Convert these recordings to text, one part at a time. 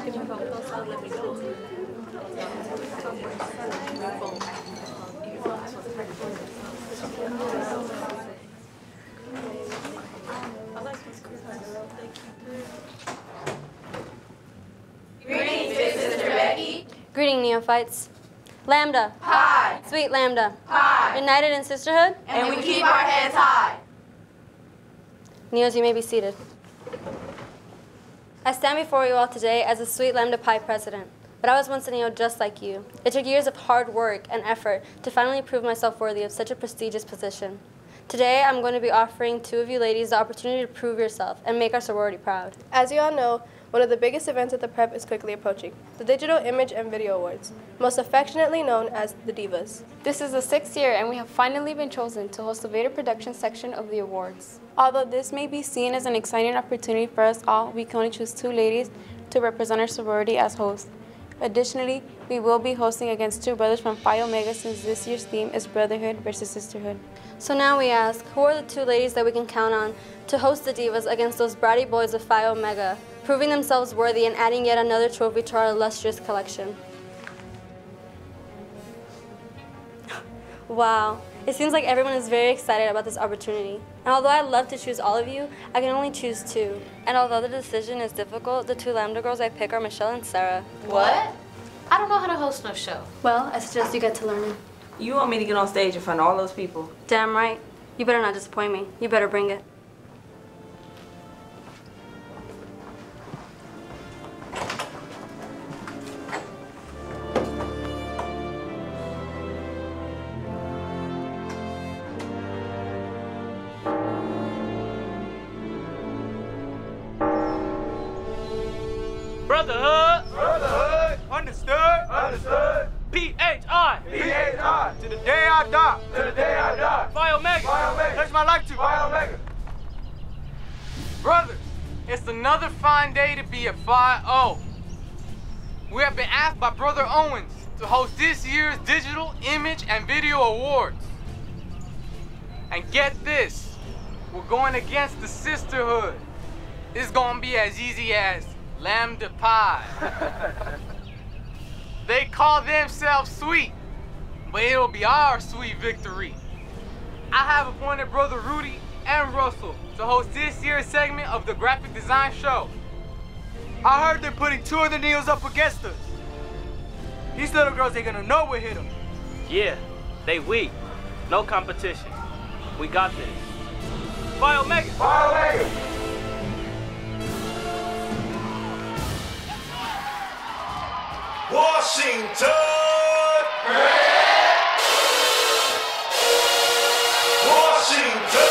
Greetings, Big Sister Becky. Greeting, neophytes. Lambda. Hi. Sweet Lambda. Hi. United in sisterhood. And we keep our heads high. Neos, you may be seated. I stand before you all today as a Sweet Lambda Pi president, but I was once a Neo just like you. It took years of hard work and effort to finally prove myself worthy of such a prestigious position. Today, I'm going to be offering two of you ladies the opportunity to prove yourself and make our sorority proud. As you all know, one of the biggest events at the Prep is quickly approaching, the Digital Image and Video Awards, most affectionately known as the Divas. This is the 6th year, and we have finally been chosen to host the video production section of the awards. Although this may be seen as an exciting opportunity for us all, we can only choose 2 ladies to represent our sorority as hosts. Additionally, we will be hosting against 2 brothers from Phi Omega since this year's theme is Brotherhood versus Sisterhood. So now we ask, who are the 2 ladies that we can count on to host the Divas against those bratty boys of Phi Omega, proving themselves worthy and adding yet another trophy to our illustrious collection? Wow, it seems like everyone is very excited about this opportunity. And although I'd love to choose all of you, I can only choose 2. And although the decision is difficult, the 2 Lambda girls I pick are Michelle and Sarah. What? I don't know how to host no show. Well, I suggest you get to learn it. You want me to get on stage in front of all those people? Damn right. You better not disappoint me. You better bring it. Brotherhood! Brotherhood! Understood? Understood! P-H-I! P-H-I! To the day I die! To the day I die! Phi Omega! Phi Omega! Pledge my life to! Phi Omega! Brothers, it's another fine day to be a Phi O. We have been asked by Brother Owens to host this year's Digital Image and Video Awards. And get this, we're going against the Sisterhood. It's gonna be as easy as Lambda Pi. They call themselves sweet, but it'll be our sweet victory. I have appointed Brother Rudy and Russell to host this year's segment of the graphic design show. I heard they're putting 2 of the Neos up against us. These little girls ain't gonna know what hit them. Yeah, they weak. No competition. We got this. Phi Omega! Phi Omega! Washington! Washington!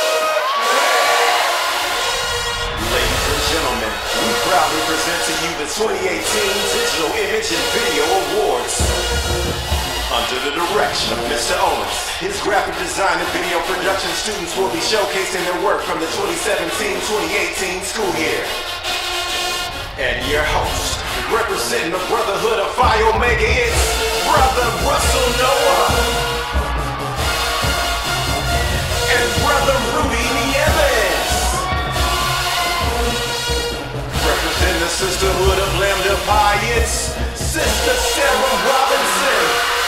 Ladies and gentlemen, we proudly present to you the 2018 Digital Image and Video Awards. Under the direction of Mr. Owens, his graphic design and video production students will be showcasing their work from the 2017-2018 school year. And your host, representing the Brotherhood of Phi Omega, it's Brother Russell Noah and Brother Rudy Nieves. Representing the Sisterhood of Lambda Pi, it's Sister Sarah Robinson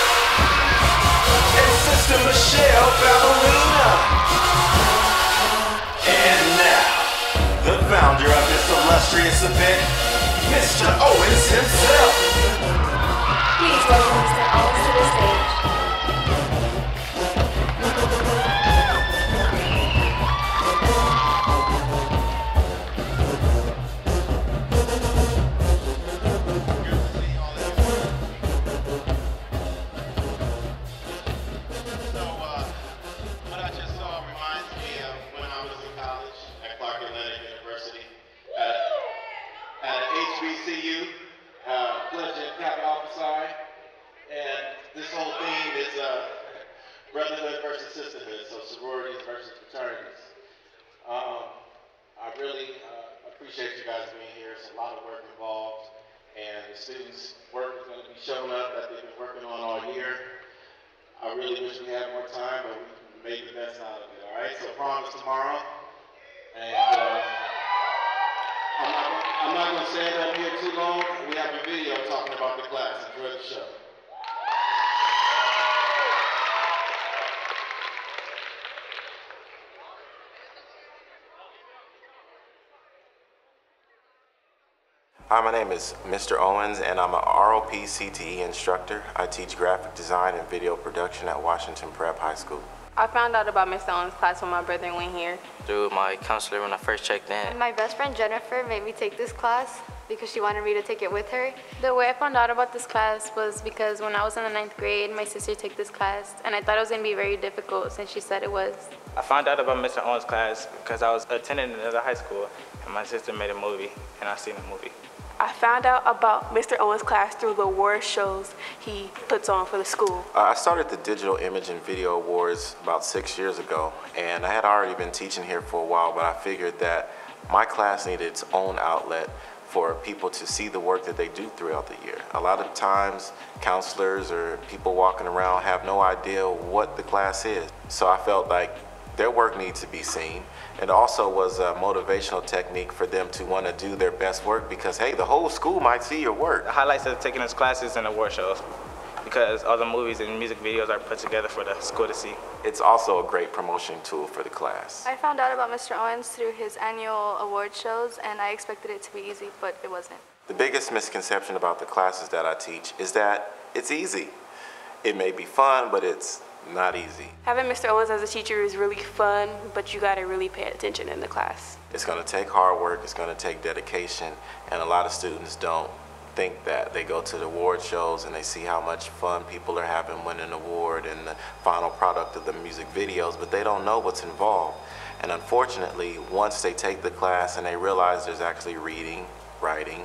and Sister Michelle Fabilena. And now, the founder of this illustrious event, Mr. Owens himself. Please welcome Mr. Owens to the stage. What I just saw reminds me of when I was in college at Clark Atlanta University at an HBCU, Pledging Kappa Alpha Psi, and this whole theme is Brotherhood versus Sisterhood, so sororities versus fraternities. I really appreciate you guys being here. It's a lot of work involved, and the students' work is going to be shown up that they've been working on all year. I really wish we had more time, but we made the best out of it, all right? So prom is tomorrow, and I'm not going to I'm not going to stand up here too long. We have a video talking about the class. Enjoy the show. Hi, my name is Mr. Owens, and I'm an ROP CTE instructor. I teach graphic design and video production at Washington Prep High School. I found out about Mr. Owens' class when my brother went here. Through my counselor when I first checked in. My best friend Jennifer made me take this class because she wanted me to take it with her. The way I found out about this class was because when I was in the 9th grade, my sister took this class, and I thought it was going to be very difficult since she said it was. I found out about Mr. Owens' class because I was attending another high school, and my sister made a movie, and I seen the movie. I found out about Mr. Owens' class through the award shows he puts on for the school. I started the Digital Image and Video Awards about 6 years ago, and I had already been teaching here for a while, but I figured that my class needed its own outlet for people to see the work that they do throughout the year. A lot of times, counselors or people walking around have no idea what the class is. So I felt like their work needs to be seen. It also was a motivational technique for them to want to do their best work because, hey, the whole school might see your work. The highlights of taking this classes and award shows because all the movies and music videos are put together for the school to see. It's also a great promotion tool for the class. I found out about Mr. Owens through his annual award shows, and I expected it to be easy, but it wasn't. The biggest misconception about the classes that I teach is that it's easy. It may be fun, but it's not easy. Having Mr. Owens as a teacher is really fun, but you gotta really pay attention in the class. It's gonna take hard work, it's gonna take dedication, and a lot of students don't think that. They go to the award shows and they see how much fun people are having winning an award and the final product of the music videos, but they don't know what's involved. And unfortunately, once they take the class and they realize there's actually reading, writing,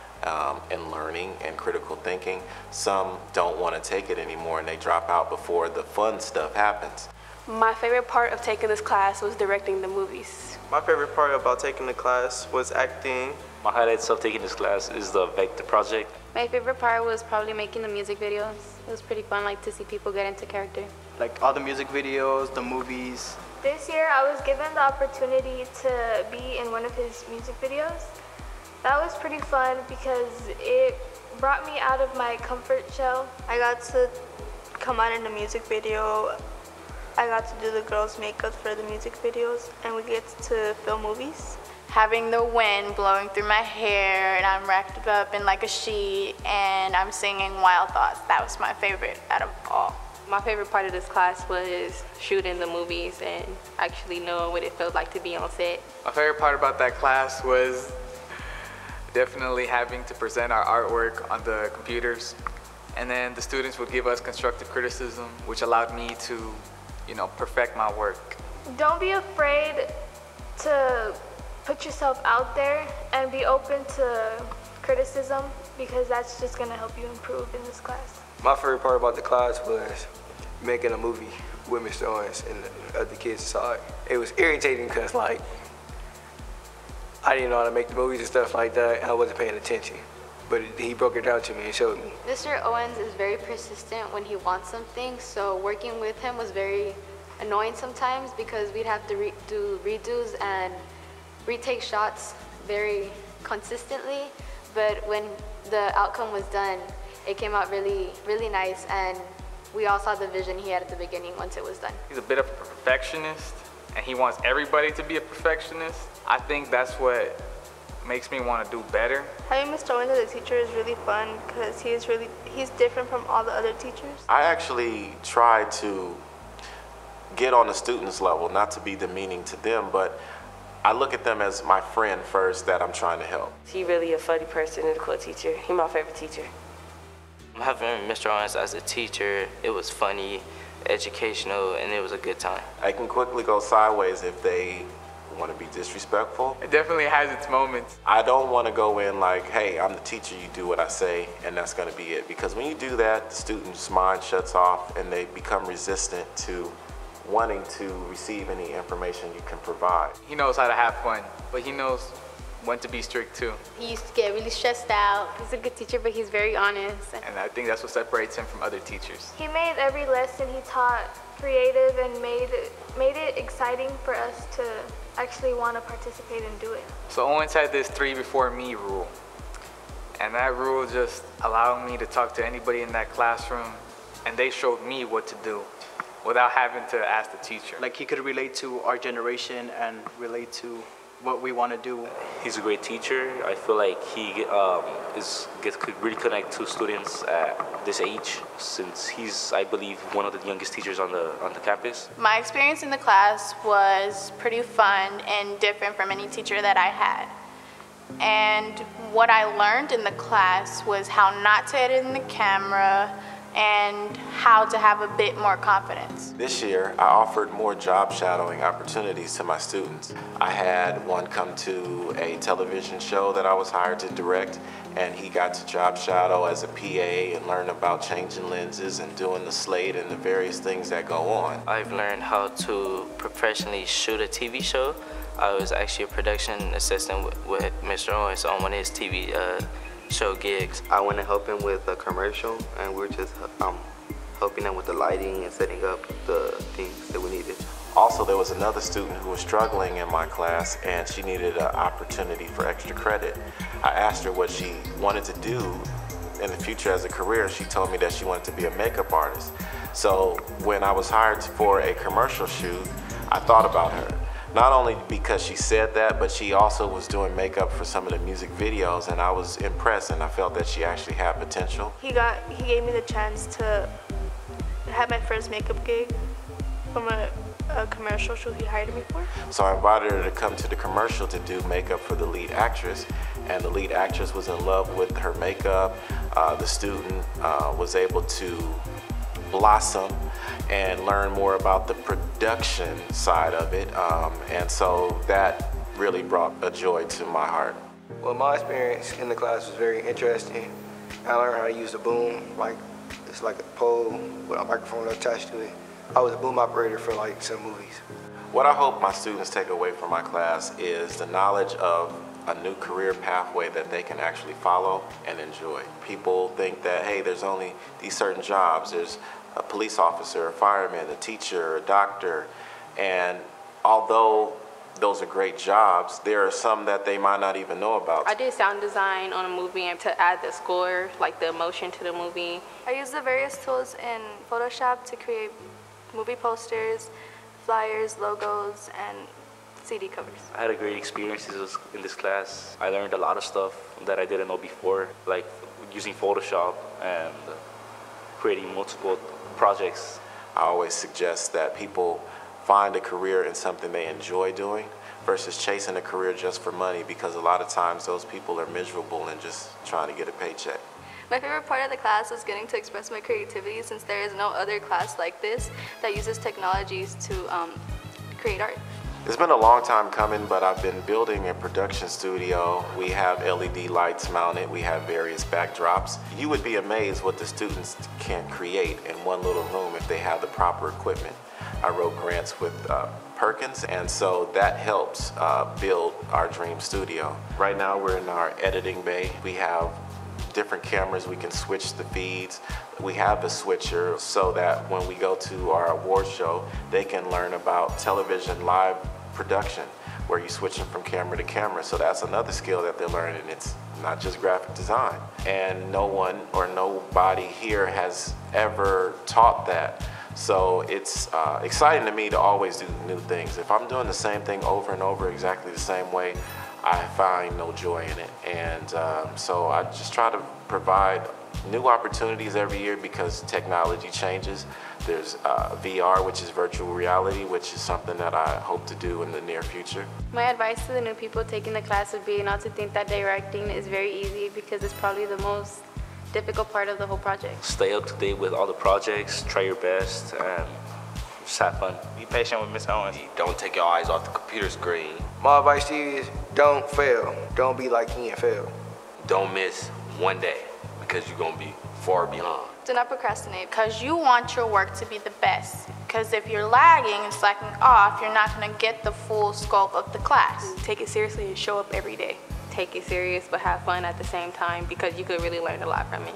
and learning and critical thinking, some don't want to take it anymore and they drop out before the fun stuff happens. My favorite part of taking this class was directing the movies. My favorite part about taking the class was acting. My highlights of taking this class is the Vector project. My favorite part was probably making the music videos. It was pretty fun, like to see people get into character. Like all the music videos, the movies. This year I was given the opportunity to be in one of his music videos. That was pretty fun because it brought me out of my comfort shell. I got to come out in the music video. I got to do the girls' makeup for the music videos, and we get to film movies. Having the wind blowing through my hair, and I'm wrapped up in like a sheet, and I'm singing Wild Thoughts. That was my favorite out of all. My favorite part of this class was shooting the movies and actually knowing what it felt like to be on set. My favorite part about that class was definitely having to present our artwork on the computers. And then the students would give us constructive criticism, which allowed me to, perfect my work. Don't be afraid to put yourself out there and be open to criticism because that's just going to help you improve in this class. My favorite part about the class was making a movie with Mr. Owens and the other kids saw it. It was irritating because I didn't know how to make the movies and stuff like that, and I wasn't paying attention. But he broke it down to me and showed me. Mr. Owens is very persistent when he wants something, so working with him was very annoying sometimes because we'd have to do redos and retake shots very consistently. But when the outcome was done, it came out really, really nice, and we all saw the vision he had at the beginning once it was done. He's a bit of a perfectionist, and he wants everybody to be a perfectionist. I think that's what makes me want to do better. Having Mr. Owens as a teacher is really fun because he's different from all the other teachers. I actually try to get on the students' level, not to be demeaning to them, but I look at them as my friend first that I'm trying to help. He's really a funny person and a cool teacher. He's my favorite teacher. Having Mr. Owens as a teacher, it was funny, educational, and it was a good time. I can quickly go sideways if they want to be disrespectful. It definitely has its moments. I don't want to go in like, hey, I'm the teacher, you do what I say, and that's going to be it. Because when you do that, the student's mind shuts off and they become resistant to wanting to receive any information you can provide. He knows how to have fun, but he knows when to be strict too. He used to get really stressed out. He's a good teacher, but he's very honest. And I think that's what separates him from other teachers. He made every lesson he taught creative and made it exciting for us to actually want to participate and do it. So Owens had this 3 before me rule. And that rule just allowed me to talk to anybody in that classroom, and they showed me what to do without having to ask the teacher. Like he could relate to our generation and relate to what we want to do. He's a great teacher. I feel like he could really connect to students at this age, since he's, I believe, one of the youngest teachers on the campus. My experience in the class was pretty fun and different from any teacher that I had. And what I learned in the class was how not to edit in the camera and how to have a bit more confidence. This year, I offered more job shadowing opportunities to my students. I had one come to a television show that I was hired to direct, and he got to job shadow as a PA and learn about changing lenses and doing the slate and the various things that go on. I've learned how to professionally shoot a TV show. I was actually a production assistant with Mr. Owens on one of his TV show gigs. I went and helped him with a commercial, and we were just helping him with the lighting and setting up the things that we needed. Also, there was another student who was struggling in my class, and she needed an opportunity for extra credit. I asked her what she wanted to do in the future as a career. She told me that she wanted to be a makeup artist. So when I was hired for a commercial shoot, I thought about her. Not only because she said that, but she also was doing makeup for some of the music videos, and I was impressed, and I felt that she actually had potential. He gave me the chance to have my first makeup gig from a commercial show he hired me for. So I invited her to come to the commercial to do makeup for the lead actress, and the lead actress was in love with her makeup. The student was able to blossom and learn more about the production side of it, and so that really brought a joy to my heart. Well, my experience in the class was very interesting. I learned how to use the boom, it's like a pole with a microphone attached to it. I was a boom operator for like some movies. What I hope my students take away from my class is the knowledge of a new career pathway that they can actually follow and enjoy. People think that, hey, there's only these certain jobs. There's a police officer, a fireman, a teacher, a doctor, and although those are great jobs, there are some that they might not even know about. I did sound design on a movie and to add the score, like the emotion to the movie. I used the various tools in Photoshop to create movie posters, flyers, logos, and CD covers. I had a great experience in this class. I learned a lot of stuff that I didn't know before, like using Photoshop and creating multiple projects. I always suggest that people find a career in something they enjoy doing versus chasing a career just for money, because a lot of times those people are miserable and just trying to get a paycheck. My favorite part of the class was getting to express my creativity, since there is no other class like this that uses technologies to create art. It's been a long time coming, but I've been building a production studio. We have LED lights mounted, we have various backdrops. You would be amazed what the students can create in one little room if they have the proper equipment. I wrote grants with Perkins, and so that helps build our dream studio. Right now we're in our editing bay. We have different cameras, we can switch the feeds. We have a switcher so that when we go to our award show, they can learn about television live production, where you're switching from camera to camera. So that's another skill that they're learning. It's not just graphic design. And no one or nobody here has ever taught that. So it's exciting to me to always do new things. If I'm doing the same thing over and over exactly the same way, I find no joy in it. And so I just try to provide new opportunities every year because technology changes. There's VR, which is virtual reality, which is something that I hope to do in the near future. My advice to the new people taking the class would be not to think that directing is very easy, because it's probably the most difficult part of the whole project. Stay up to date with all the projects, try your best, and just have fun. Be patient with Miss Owens. Don't take your eyes off the computer screen. My advice to you is don't fail. Don't be like me and fail. Don't miss one day, because you're gonna be far behind. Do not procrastinate. Because you want your work to be the best. Because if you're lagging and slacking off, you're not going to get the full scope of the class. Take it seriously and show up every day. Take it serious but have fun at the same time, because you could really learn a lot from it.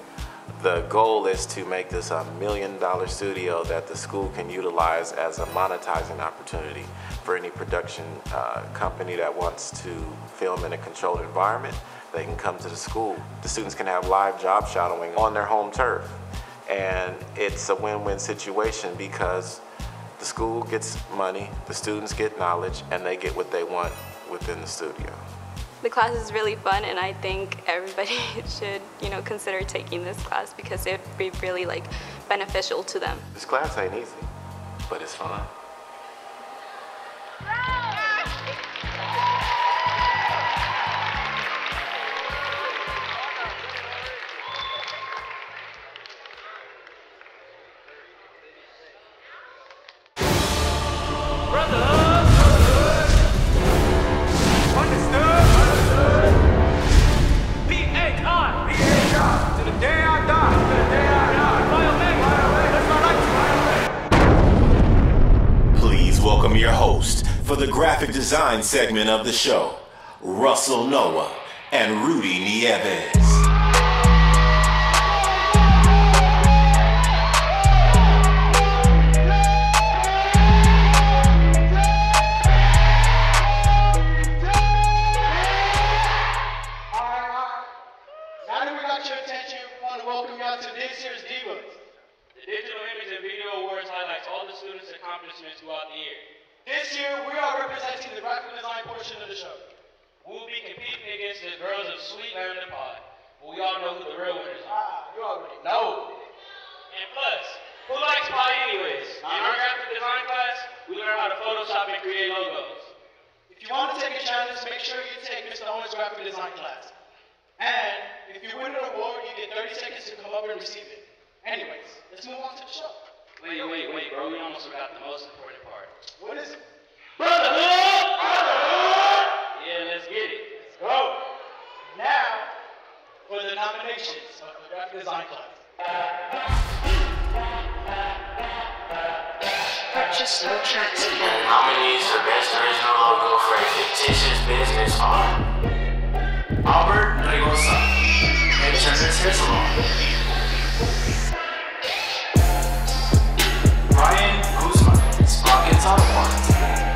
The goal is to make this a $1 million studio that the school can utilize as a monetizing opportunity for any production company that wants to film in a controlled environment. They can come to the school. The students can have live job shadowing on their home turf. And it's a win-win situation because the school gets money, the students get knowledge, and they get what they want within the studio. The class is really fun, and I think everybody should, consider taking this class because it would be really beneficial to them. This class ain't easy, but it's fun. Welcome your host for the graphic design segment of the show, Russell Noah and Rudy Nieves. Throughout the year. This year, we are representing the graphic design portion of the show. We will be competing against the girls of Sweet Lavender Pie, but we all know who the real winners are. You already know. And plus, who likes pie anyways? In our graphic design class, we learn how to Photoshop and create logos. If you want to take a challenge, make sure you take Mr. Owens' graphic design class. And if you win an award, you get 30 seconds to come up and receive it. Anyways, let's move on to the show. Wait, bro, we almost forgot the most important part. What is it? Brotherhood! Brotherhood! Yeah, let's get it. Let's go. Now, for the nominations of the graphic design class. Purchase your tracks today. The nominees for Best Original Logo for a Fictitious Business are Albert Regosa and Turner's Hair Salon. Ryan Guzman, Sprockets Auto Parts.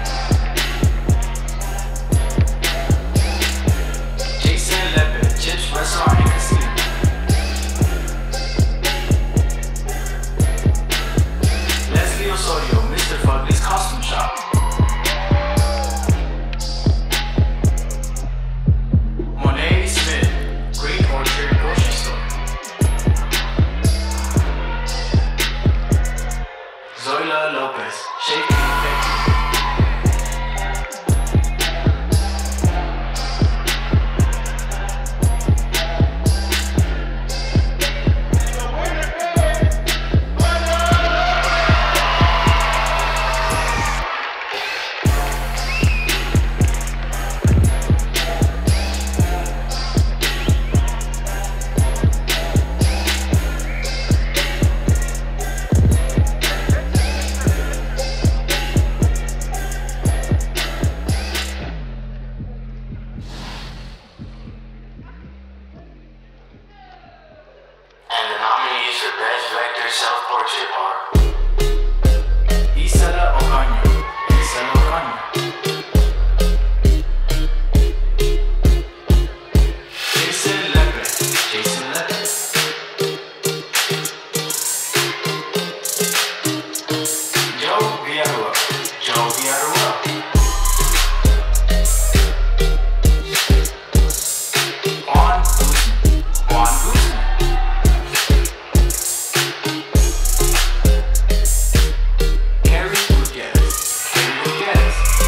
Jason Leppe, Chips Restaurant and Casino. Leslie Osorio, Mr. Fugly's Costume Shop. Monet Smith, Great Orchard Grocery Store. Zoila Lopez, Shape Effective. Carrie Gutierrez.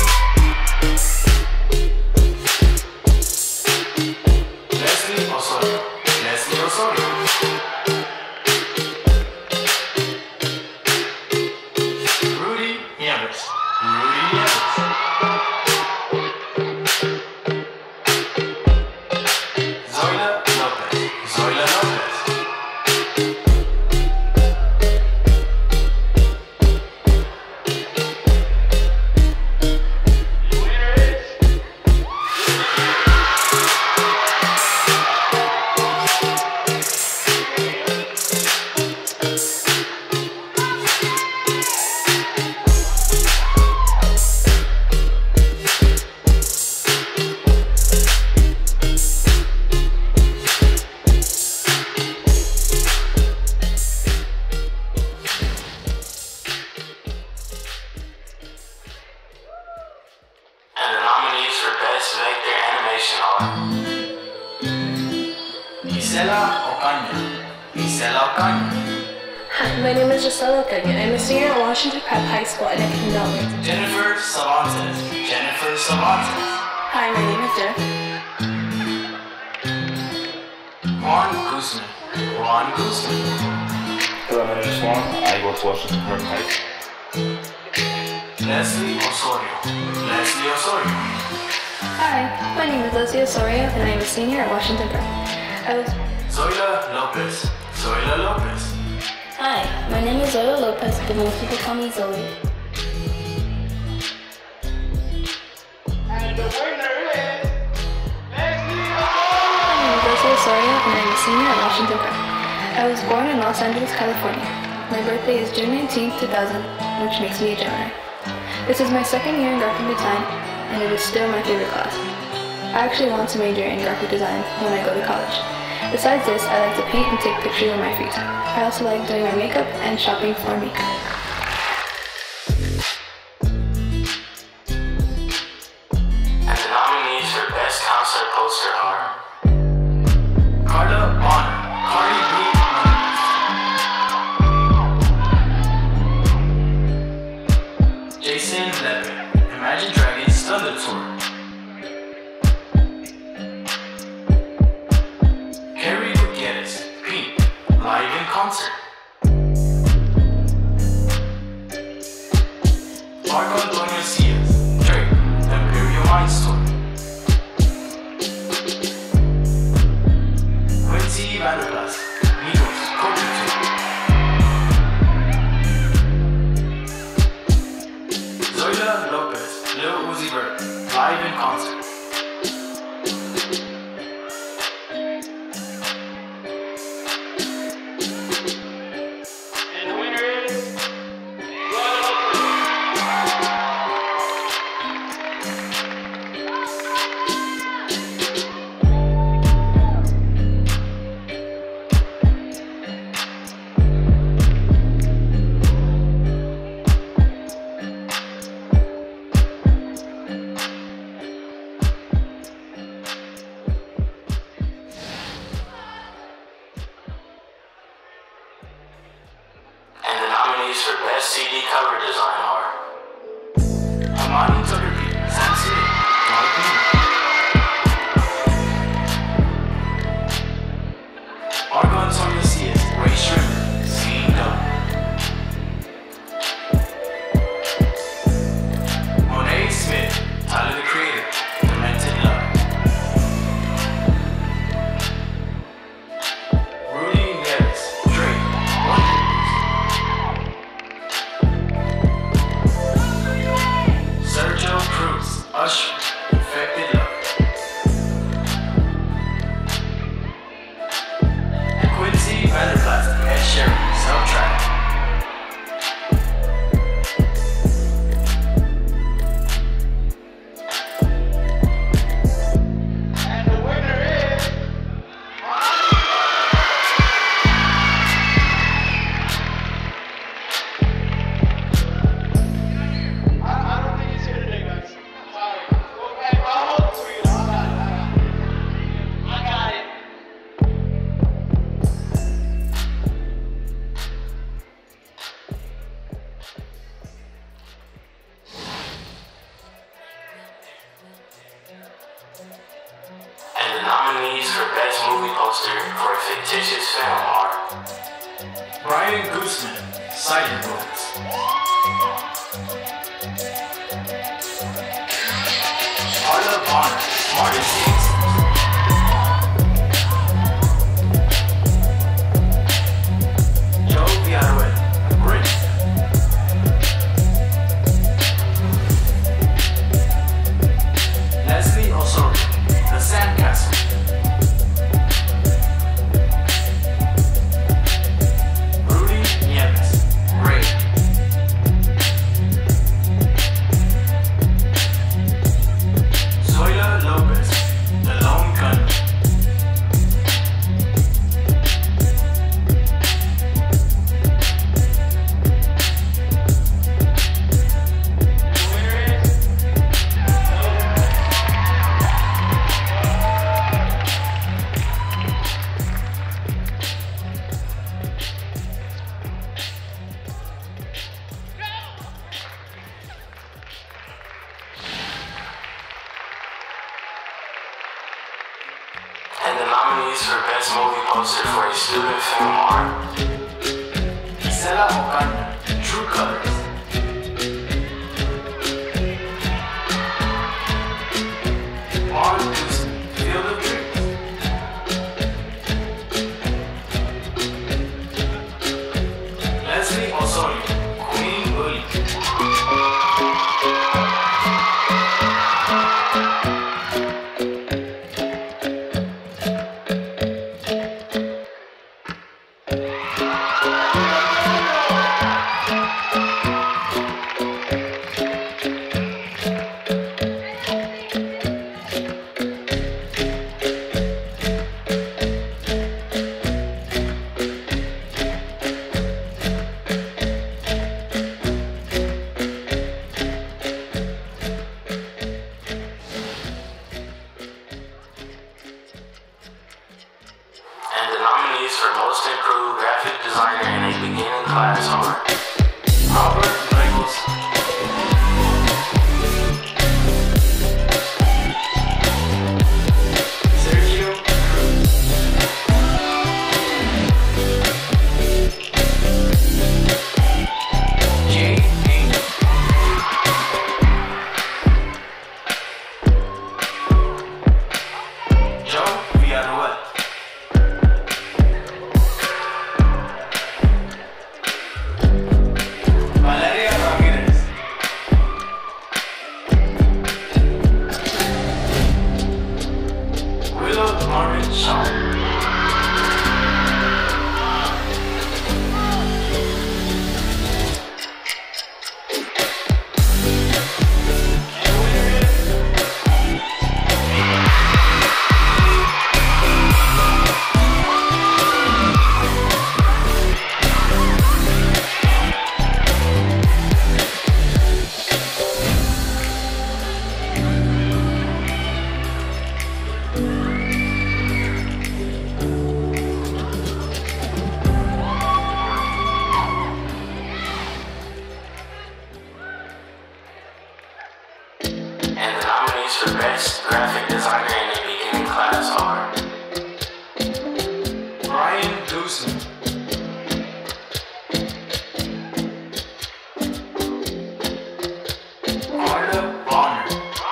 Isela Ocaña. Isela Ocaña. Hi, my name is Gisela Ocaña. I'm a senior at Washington Prep High School and I can know it. Jennifer Cervantes. Jennifer Cervantes. Hi, my name is Jeff. Juan Guzman. Juan Guzman. Hello, my name is Juan. I go to Washington Prep High School. Leslie Osorio. Leslie Osorio. Hi, my name is Leslie Osorio and I'm a senior at Washington Prep. Zoila Lopez. Zoila Lopez. Hi, my name is Zoila Lopez, but most people call me Zoe. And the winner is Leslie. My name is Leslie Osorio and I'm a senior at Washington Prep. I was born in Los Angeles, California. My birthday is June 19, 2000, which makes me a Gemini. This is my second year in graphic design, and it is still my favorite class. I actually want to major in graphic design when I go to college. Besides this, I like to paint and take pictures in my free time. I also like doing my makeup and shopping for makeup. And the nominees for Best Concert Poster are Carla Bonner, Cardi B. Jason Levin, Imagine Dragons Thunder Tour. Carrie Gutierrez, Pink, live in concert. Marco Antonio Cias, Drake, Imperial Mind Store. Quincy Vanderplas, Migos, Culture Tour. Zoila Lopez, Lil Uzi Vert, live in concert. And the winner is And the nominees for Best CD Cover Design are Amani Tucker, Sam Smith, Marco Antonio Cias, Ray Shrimmer, C.W. Monet Smith, Tyler the Creator, Demented Love. Rudy Nieves, Drake, Wonder Years. Sergio Cruz, Usher, Infected Love. Quincy Vanderplas, Ed Sheeran, Soundtrack. And the winner is I don't think he's here today, guys. Sorry. Go back. I'll hold it for you. I got it. And the nominees for Best Movie Poster for a Fictitious Film are Brian Guzman, Silent Bullets. Carla Bonner, Smartest Things. Joe Villarreal, Grit. Leslie Osorio, The Sandcastle. Rudy Nieves, Ray. Zoila Lopez, for a student film art. Isela Ocaña, True Colors. Marques T, Field of Dreams. Leslie Osorio, Queen Willie. And the nominees for Most Improved Graphic Designer in a Beginning Class are Robert Nichols, Sergio Cruz, Jay Angel, Joe Villanueva, Valeria Ramirez, Willow Marvin Shaw, and the nominees for Best Graphic Designer in a Beginning Class are Brian Goosen, Arda Bonner,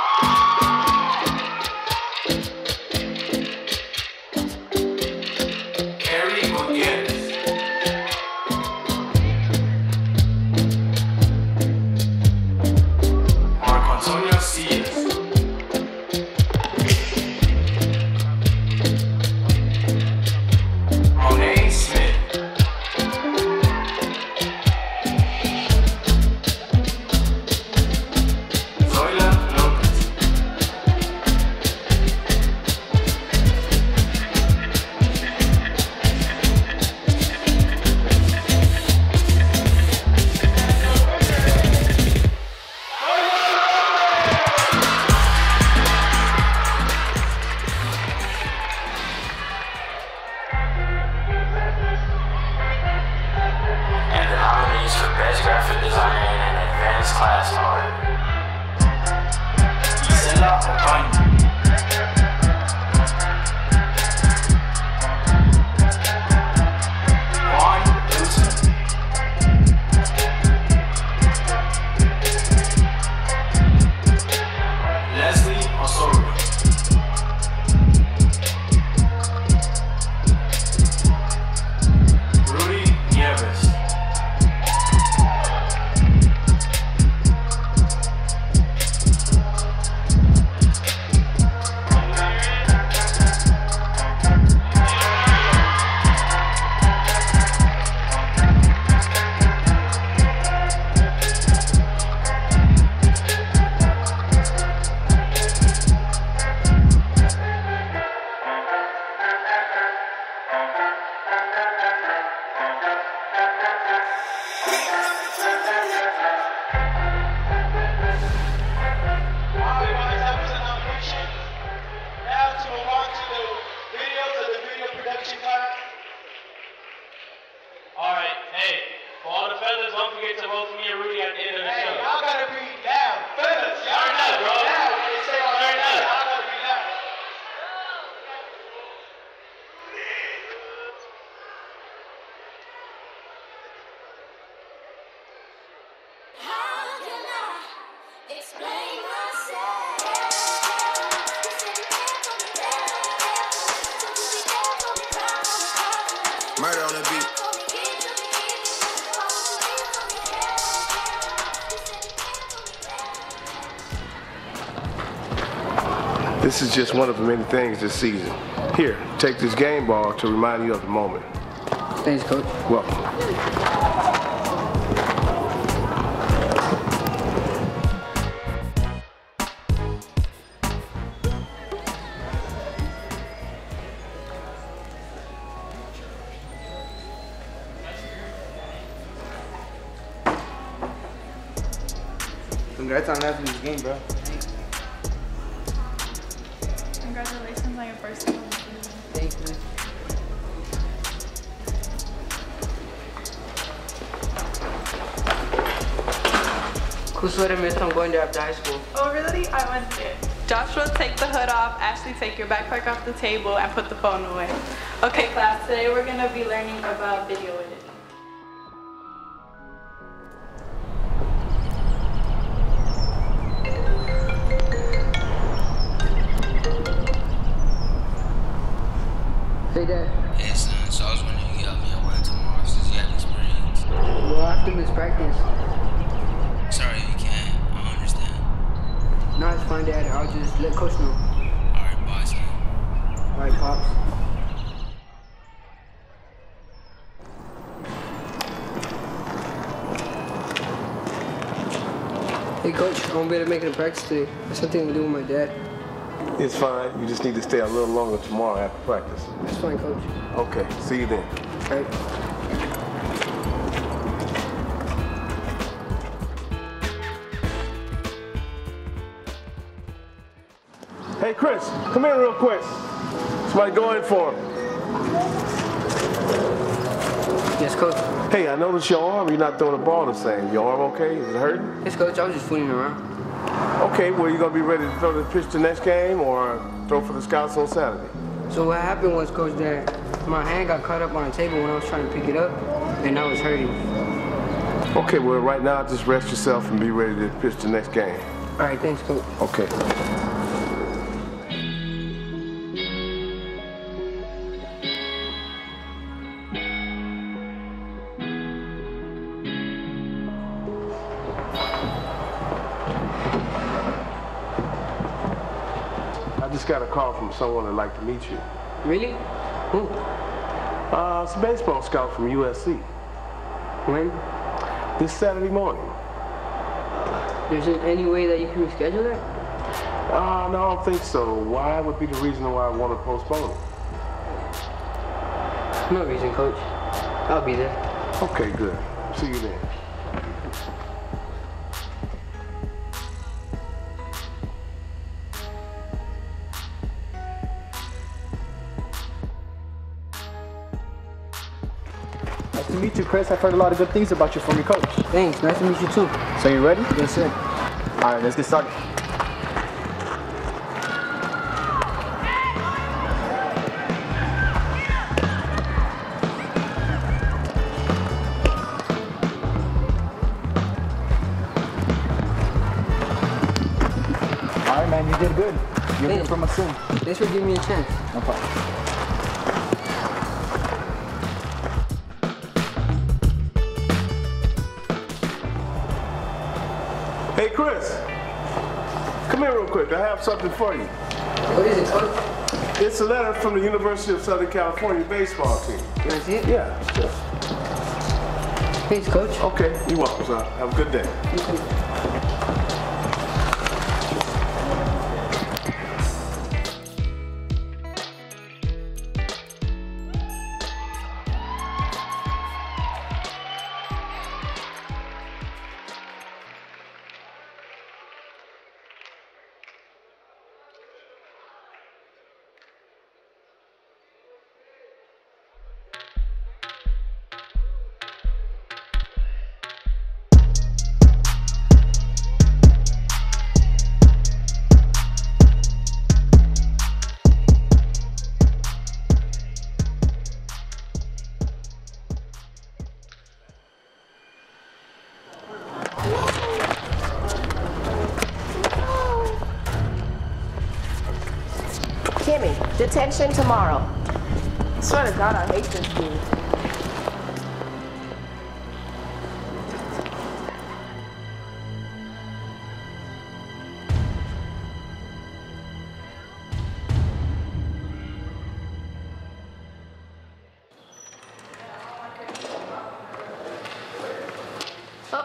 Carrie Gutierrez, Marco Antonio Cias, Monet Smith, Zoila Lopez, and the nominees for Best Graphic Designer in an Advanced Class are Isela Ocaña, Juan Wilson, Leslie Osorio, Rudy Nieves, don't forget to vote for me and Rudy at the end of the show. Y'all gotta be down. Fellas, y'all Turn up, bro. down. When they say all that, Turn up. y'all gotta be down. Murder on the beat. This is just one of the many things this season. Here, take this game ball to remind you of the moment. Thanks, Coach. Welcome. Congrats on last week's game, bro. Congratulations on your first game. Thanks, man. Cool sweater, miss. I'm going there after high school. Oh, really? I went there. Joshua, take the hood off. Ashley, take your backpack off the table and put the phone away. Okay, class, today we're going to be learning about video editing. Hey, Dad. Hey, son, so I was wondering if you help me at work tomorrow since you have experience. Well, I have to miss practice. Sorry, you can't. I don't understand. No, it's fine, Dad. I'll just let Coach know. Alright, bye, son. Alright, Pops. Hey, Coach, I won't be able to make it to practice today. There's something to do with my dad. It's fine. You just need to stay a little longer tomorrow after practice. That's fine, Coach. Okay, see you then. All right. Hey, Chris, come here real quick. Somebody go in for him. Yes, Coach. Hey, I noticed your arm. You're not throwing the ball the same. Your arm okay? Is it hurting? Yes, Coach. I was just fooling around. Okay, well, you going to be ready to throw the pitch the next game or throw for the Scouts on Saturday? So what happened was, Coach, that my hand got caught up on the table when I was trying to pick it up, and I was hurting. Okay, well, right now, just rest yourself and be ready to pitch the next game. All right, thanks, Coach. Okay. I just got a call from someone that'd like to meet you. Really? Who? It's a baseball scout from USC. When? This Saturday morning. There's any way that you can reschedule that? No, I don't think so. Why would be the reason why I want to postpone it? No reason, Coach. I'll be there. Okay, good. See you then. Nice to meet you, Chris. I've heard a lot of good things about you from your coach. Thanks. Nice to meet you, too. So you ready? Yes, sir. All right, let's get started. All right, man, you did good. You'll hear from us soon. Thanks for giving me a chance. No problem. Hey, Chris. Come here real quick. I have something for you. What is it, Coach? It's a letter from the University of Southern California baseball team. Can I see it? Yeah, sure. Thanks, Coach. Okay, you're welcome, son. Have a good day. You too. Detention tomorrow. I swear to God, I hate this dude.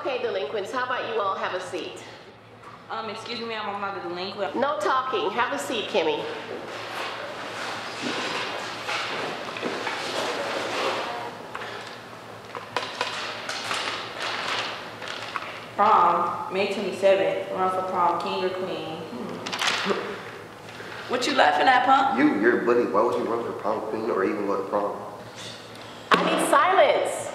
Okay, delinquents, how about you all have a seat? Excuse me, ma'am, I'm not a delinquent. No talking. Have a seat, Kimmy. Prom, May 27th. Run for prom, king or queen? What you laughing at, punk? You're a bully. Why would you run for prom queen or even go to prom? I need silence.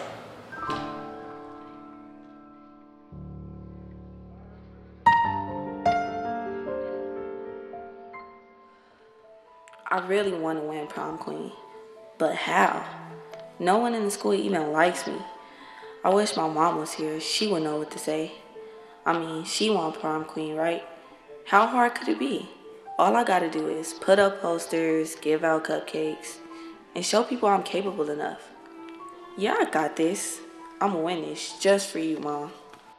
I really want to win prom queen, but how? No one in the school even likes me. I wish my mom was here. She would know what to say. I mean, she won prom queen, right? How hard could it be? All I gotta do is put up posters, give out cupcakes, and show people I'm capable enough. Yeah, I got this. I'm gonna win this just for you, Mom.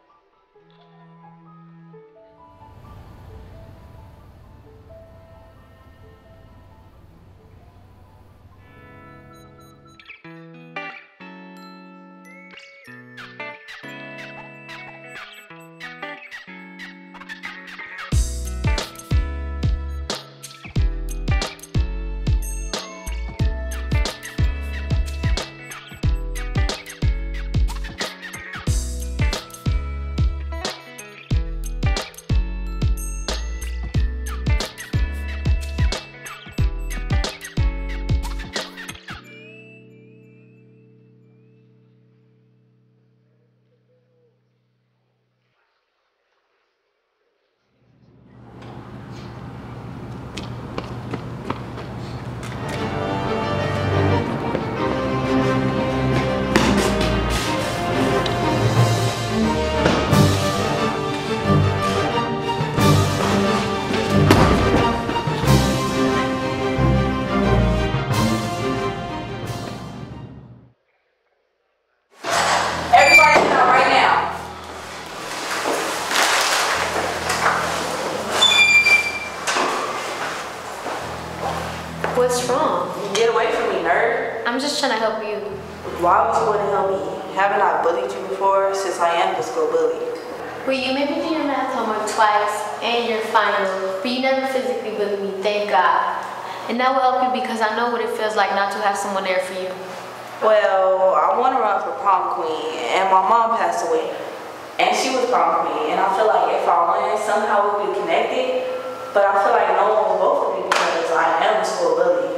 What's wrong? Get away from me, nerd. I'm just trying to help you. Why would you want to help me? Haven't I bullied you before, since I am the school bully? Well, you made me do your math homework twice and your final, but you never physically bullied me, thank God. And that will help you because I know what it feels like not to have someone there for you. Well, I want to run for prom queen, and my mom passed away. And she was prom queen, and I feel like if I win, somehow we'll be connected. But I feel like no one will vote for me because I am a school bully.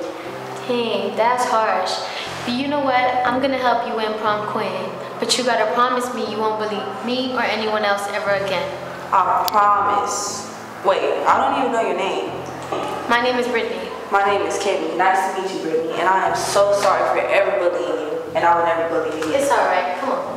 Dang, that's harsh. But you know what? I'm gonna help you win prom queen. But you gotta promise me you won't bully me or anyone else ever again. I promise. Wait, I don't even know your name. My name is Brittany. My name is Kimmy. Nice to meet you, Brittany. And I am so sorry for ever bullying you. And I will never bully you. It's alright, come on.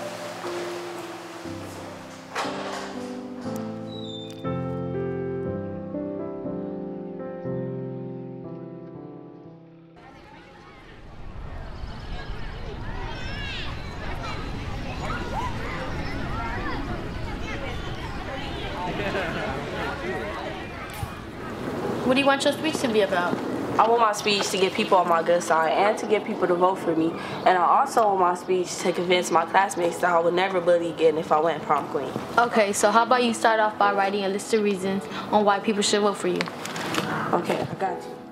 What do you want your speech to be about? I want my speech to get people on my good side and to get people to vote for me. And I also want my speech to convince my classmates that I would never bully again if I went prom queen. Okay, so how about you start off by writing a list of reasons on why people should vote for you? Okay, I got you.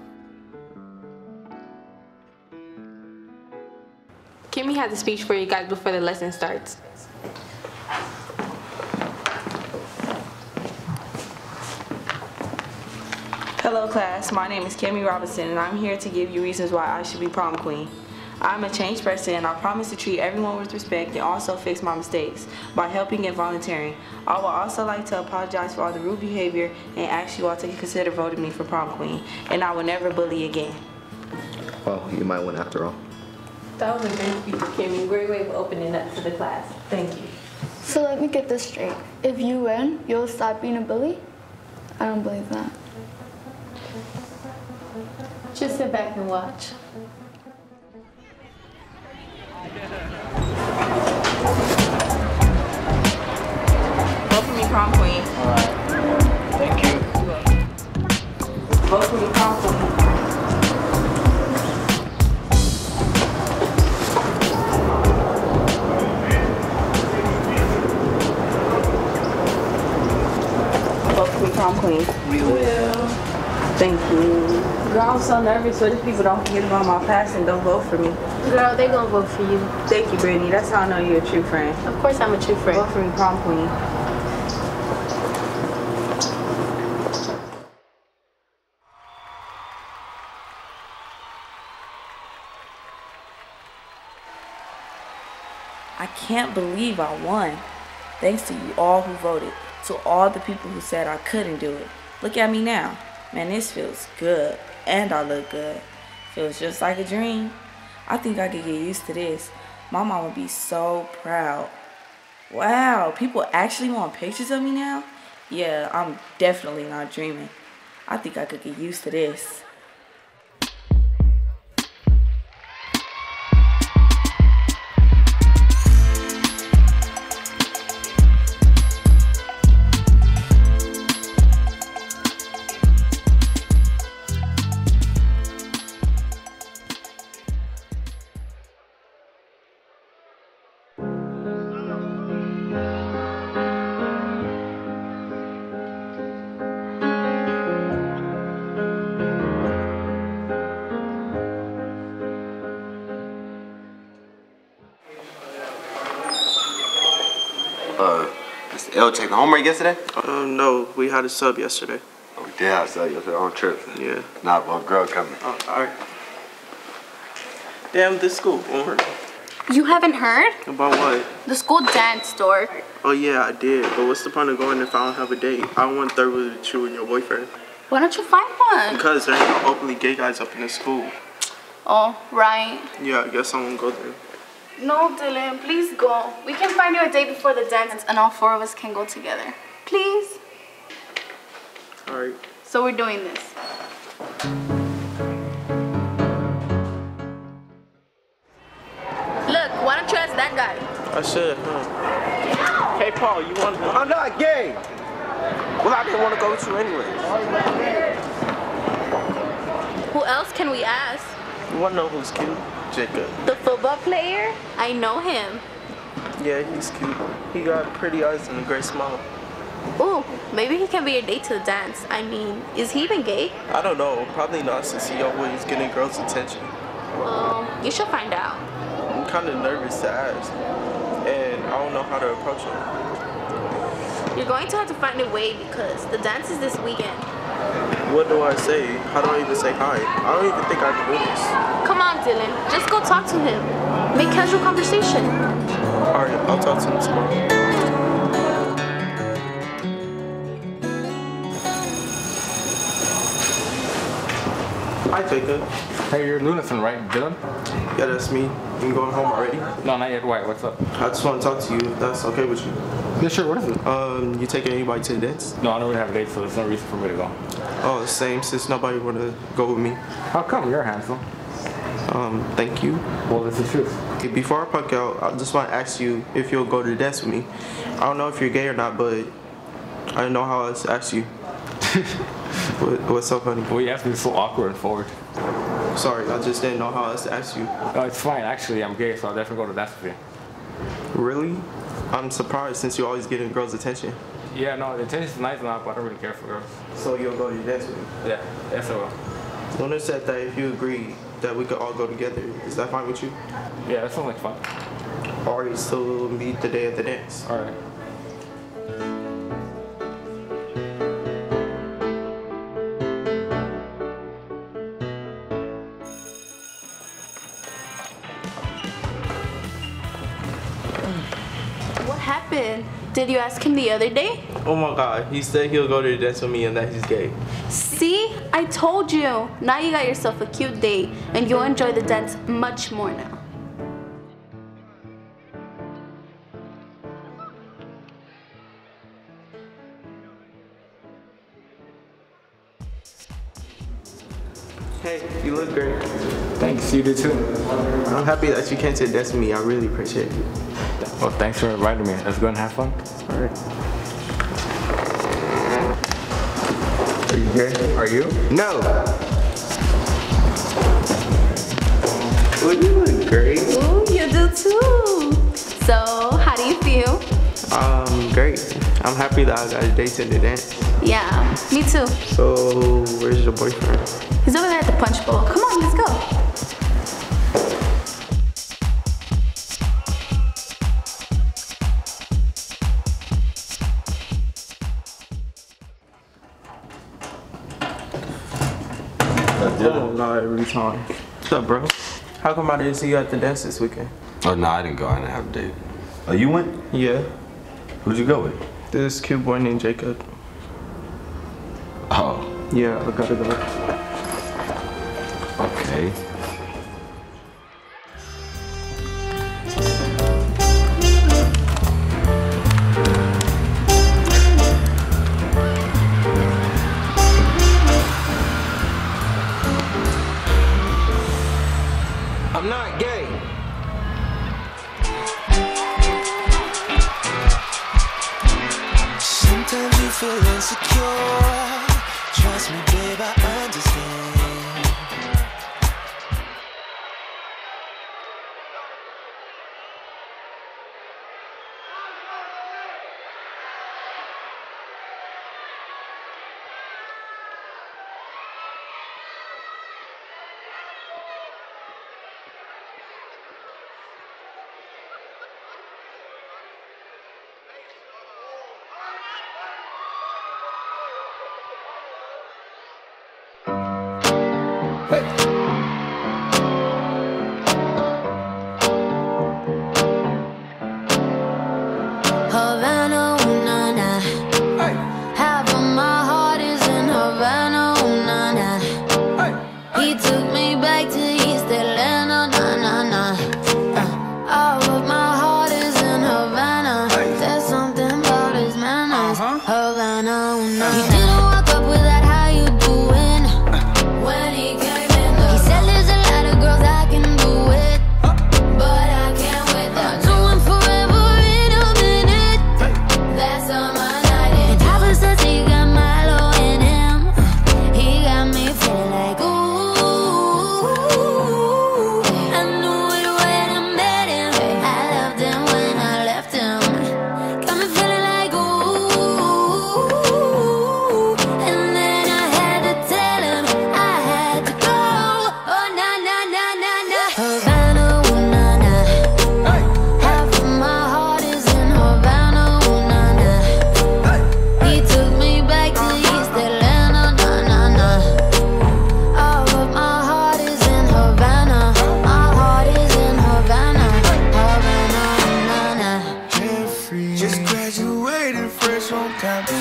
Kimmy has a speech for you guys before the lesson starts. Hello class, my name is Kimmy Robinson and I'm here to give you reasons why I should be prom queen. I'm a changed person and I promise to treat everyone with respect and also fix my mistakes by helping and volunteering. I would also like to apologize for all the rude behavior and ask you all to consider voting me for prom queen, and I will never bully again. Well, you might win after all. That was a great speech, Kimmy. Great way of opening up to the class. Thank you. So let me get this straight. If you win, you'll stop being a bully? I don't believe that. Just sit back and watch. Vote for me prom queen. Alright. Thank you. Vote for me prom queen. queen. We will. Thank you. Girl, I'm so nervous so these people don't forget about my past and don't vote for me. Girl, they gonna vote for you. Thank you, Brittany. That's how I know you're a true friend. Of course I'm a true friend. Vote for me, prom queen. I can't believe I won. Thanks to you all who voted. To all the people who said I couldn't do it. Look at me now. Man, this feels good. And I look good. Feels just like a dream. I think I could get used to this. My mom would be so proud. Wow, people actually want pictures of me now? Yeah, I'm definitely not dreaming. I think I could get used to this. Mr. L checked the homework yesterday? No, we had a sub yesterday. Oh, we did have a sub yesterday on trip. Yeah. Nah, but a girl coming. Oh, alright. Damn, this school. You haven't heard? About what? The school dance store. Oh yeah, I did. But what's the point of going if I don't have a date? I don't want third with you and your boyfriend. Why don't you find one? Because there ain't no openly gay guys up in this school. Oh, right. Yeah, I guess I won't go there. No, Dylan, please go. We can find you a date before the dance and all four of us can go together. Please? Alright. So we're doing this. Look, why don't you ask that guy? I should, huh? Hey, Paul, you want to go? I'm not gay! Well, I didn't want to go with you anyway. Who else can we ask? You want to know who's cute? Jacob. The football player? I know him. Yeah, he's cute. He got pretty eyes and a great smile. Ooh, maybe he can be your date to the dance. I mean, is he even gay? I don't know. Probably not since he always getting girls' attention. Well, you should find out. I'm kind of nervous to ask. And I don't know how to approach him. You're going to have to find a way because the dance is this weekend. What do I say? How do I even say hi? I don't even think I can do this. Come on, Dylan. Just go talk to him. Make casual conversation. Alright, I'll talk to him tomorrow. Hi, Jacob. Hey, you're Lunathan, right, Dylan? Yeah, that's me. You going home already? No, not yet. Why? What's up? I just want to talk to you, if that's okay with you. Yeah, sure. What is it? You taking anybody to the dance? No, I don't really have a date, so there's no reason for me to go. Oh, same, since nobody want to go with me. How come? You're handsome. Thank you. Well, that's the truth. Okay, before I punk out, I just want to ask you if you'll go to the dance with me. I don't know if you're gay or not, but I don't know how else to ask you. What's so funny? Well, you have to be so awkward and forward. Sorry, I just didn't know how else to ask you. No, it's fine. Actually, I'm gay, so I'll definitely go to dance with you. Really? I'm surprised since you're always getting girls' attention. Yeah, no, the attention's nice enough, but I don't really care for girls. So you'll go to the dance with me? Yeah, yes I will. Luna said that if you agree that we could all go together, is that fine with you? Yeah, that sounds like fun. Alright, so we'll meet the day of the dance. Alright. What happened? Did you ask him the other day? Oh my god, he said he'll go to the dance with me and that he's gay. See? I told you. Now you got yourself a cute date and you'll enjoy the dance much more now. Hey, you look great. Thanks, you do too. I'm happy that you came to the dance with me. I really appreciate it. Well, thanks for inviting me. Let's go and have fun. Alright. Are you gay? Are you? No. Well, you look great. Ooh, you do too. So, how do you feel? Great. I'm happy that I got a date to the dance. Yeah, me too. So, where's your boyfriend? He's over there at the punch bowl. Come on, let's go. Oh, not every time. What's up, bro? How come I didn't see you at the dance this weekend? Oh, no, I didn't go. I didn't have a date. Oh, you went? Yeah. Who'd you go with? This cute boy named Jacob. Oh. Yeah, I gotta go. Okay. I'm not gay. Sometimes you feel insecure. Trust me, babe, I understand. Havana, ooh, na, na. Half of my heart is in Havana, ooh, na, na. He took me back to East Atlanta, na, na, na. All of my heart is in Havana. There's something about his manners. Havana, ooh, na, na. He didn't walk up with that, how you doing? When he came in, he said there's a lot of girls I can do it, but I can't with them. Do him forever in a minute. That's on my night. And Papa says he got Milo in him. He got me feeling like ooh. I knew it when I met him. I loved him when I left him. Got me feeling like ooh. And then I had to tell him I had to go. Oh na na na na na. Havana, ooh na na. Half of my heart is in Havana, ooh na na. He took me back to East Atlanta, na na na. All of my heart is in Havana. My heart is in Havana, Havana, na na. Jeffrey, just graduated fresh on campus.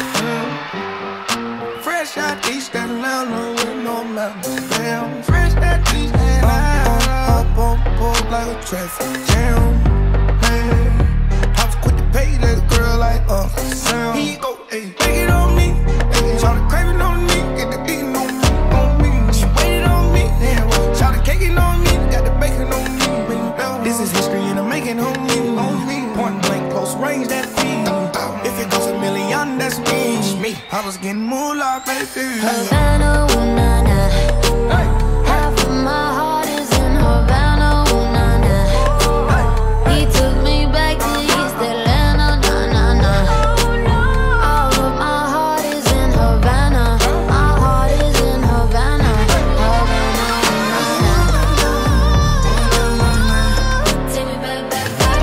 Fresh out East Atlanta with no mountains. Damn, fresh out East Atlanta. Up on board like a traffic jam. Man, I was quick to pay that girl like Sam. He go, hey, take it on me. Hey, try to crave it on me. Get the beating on me. She waited on me. Damn, try to cake it on me. Got the bacon on me. This is history and I'm making on me. Point blank, close range, that feed. If it goes a million, that's me. I was getting moolah, baby. Havana, ooh na na. Half of my heart is in Havana, ooh na na. He took me back to East Atlanta, na na na. All of my heart is in Havana. My heart is in Havana, Havana, na na. Take me back, back, back.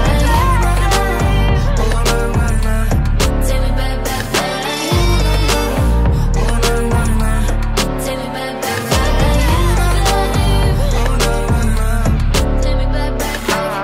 Take me back, back, back. Take me back, back, back. Take me back, back,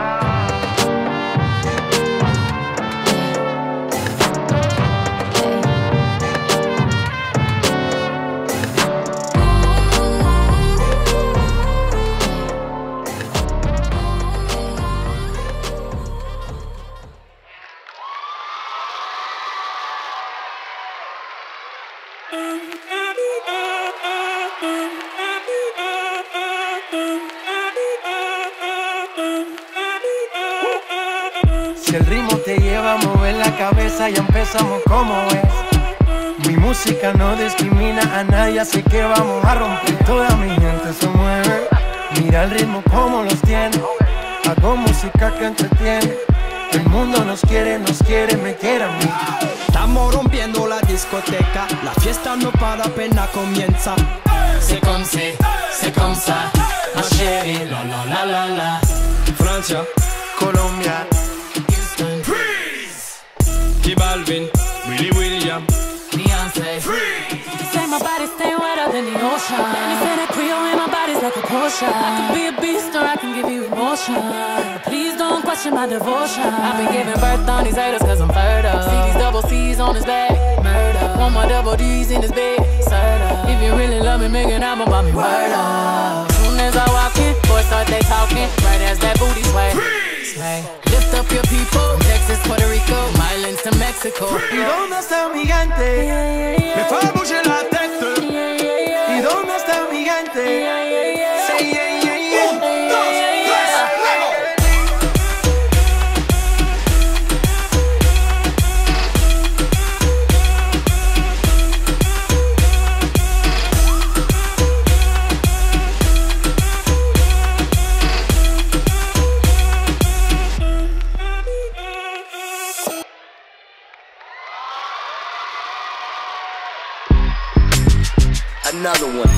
Si el ritmo te lleva a mover la cabeza, ya empezamos como es. Mi música no discrimina a nadie, así que vamos a romper. Toda mi gente se mueve. Mira el ritmo como los tiene. Hago música que entretiene. El mundo nos quiere, me quiere a mí. Estamos rompiendo la discoteca, la fiesta no para, apenas comienza. C'est comme ça, ma chérie, la la la la la. Francia, Colombia, Houston, freeze. J Balvin, Willy William, Beyonce, freeze. Say my body stay wetter than the ocean. You say that Creole in my body's like a potion. I can be a beast or I can give you emotion. Please don't question my devotion. I've been giving birth on these haters cause I'm fertile. See these double C's on his back, murder. One more double D's in his bed, serta. If you really love me, make an album about me, word up. Soon as I walk in, boys start they talking. Right as that booty sway. Lift up your people, Texas, Puerto Rico, Islands to Mexico. ¿Y dónde está mi gente? Me fue a bouger la tête. ¿Y dónde está mi gente? Say yeah, yeah, yeah. 1, 2, another one.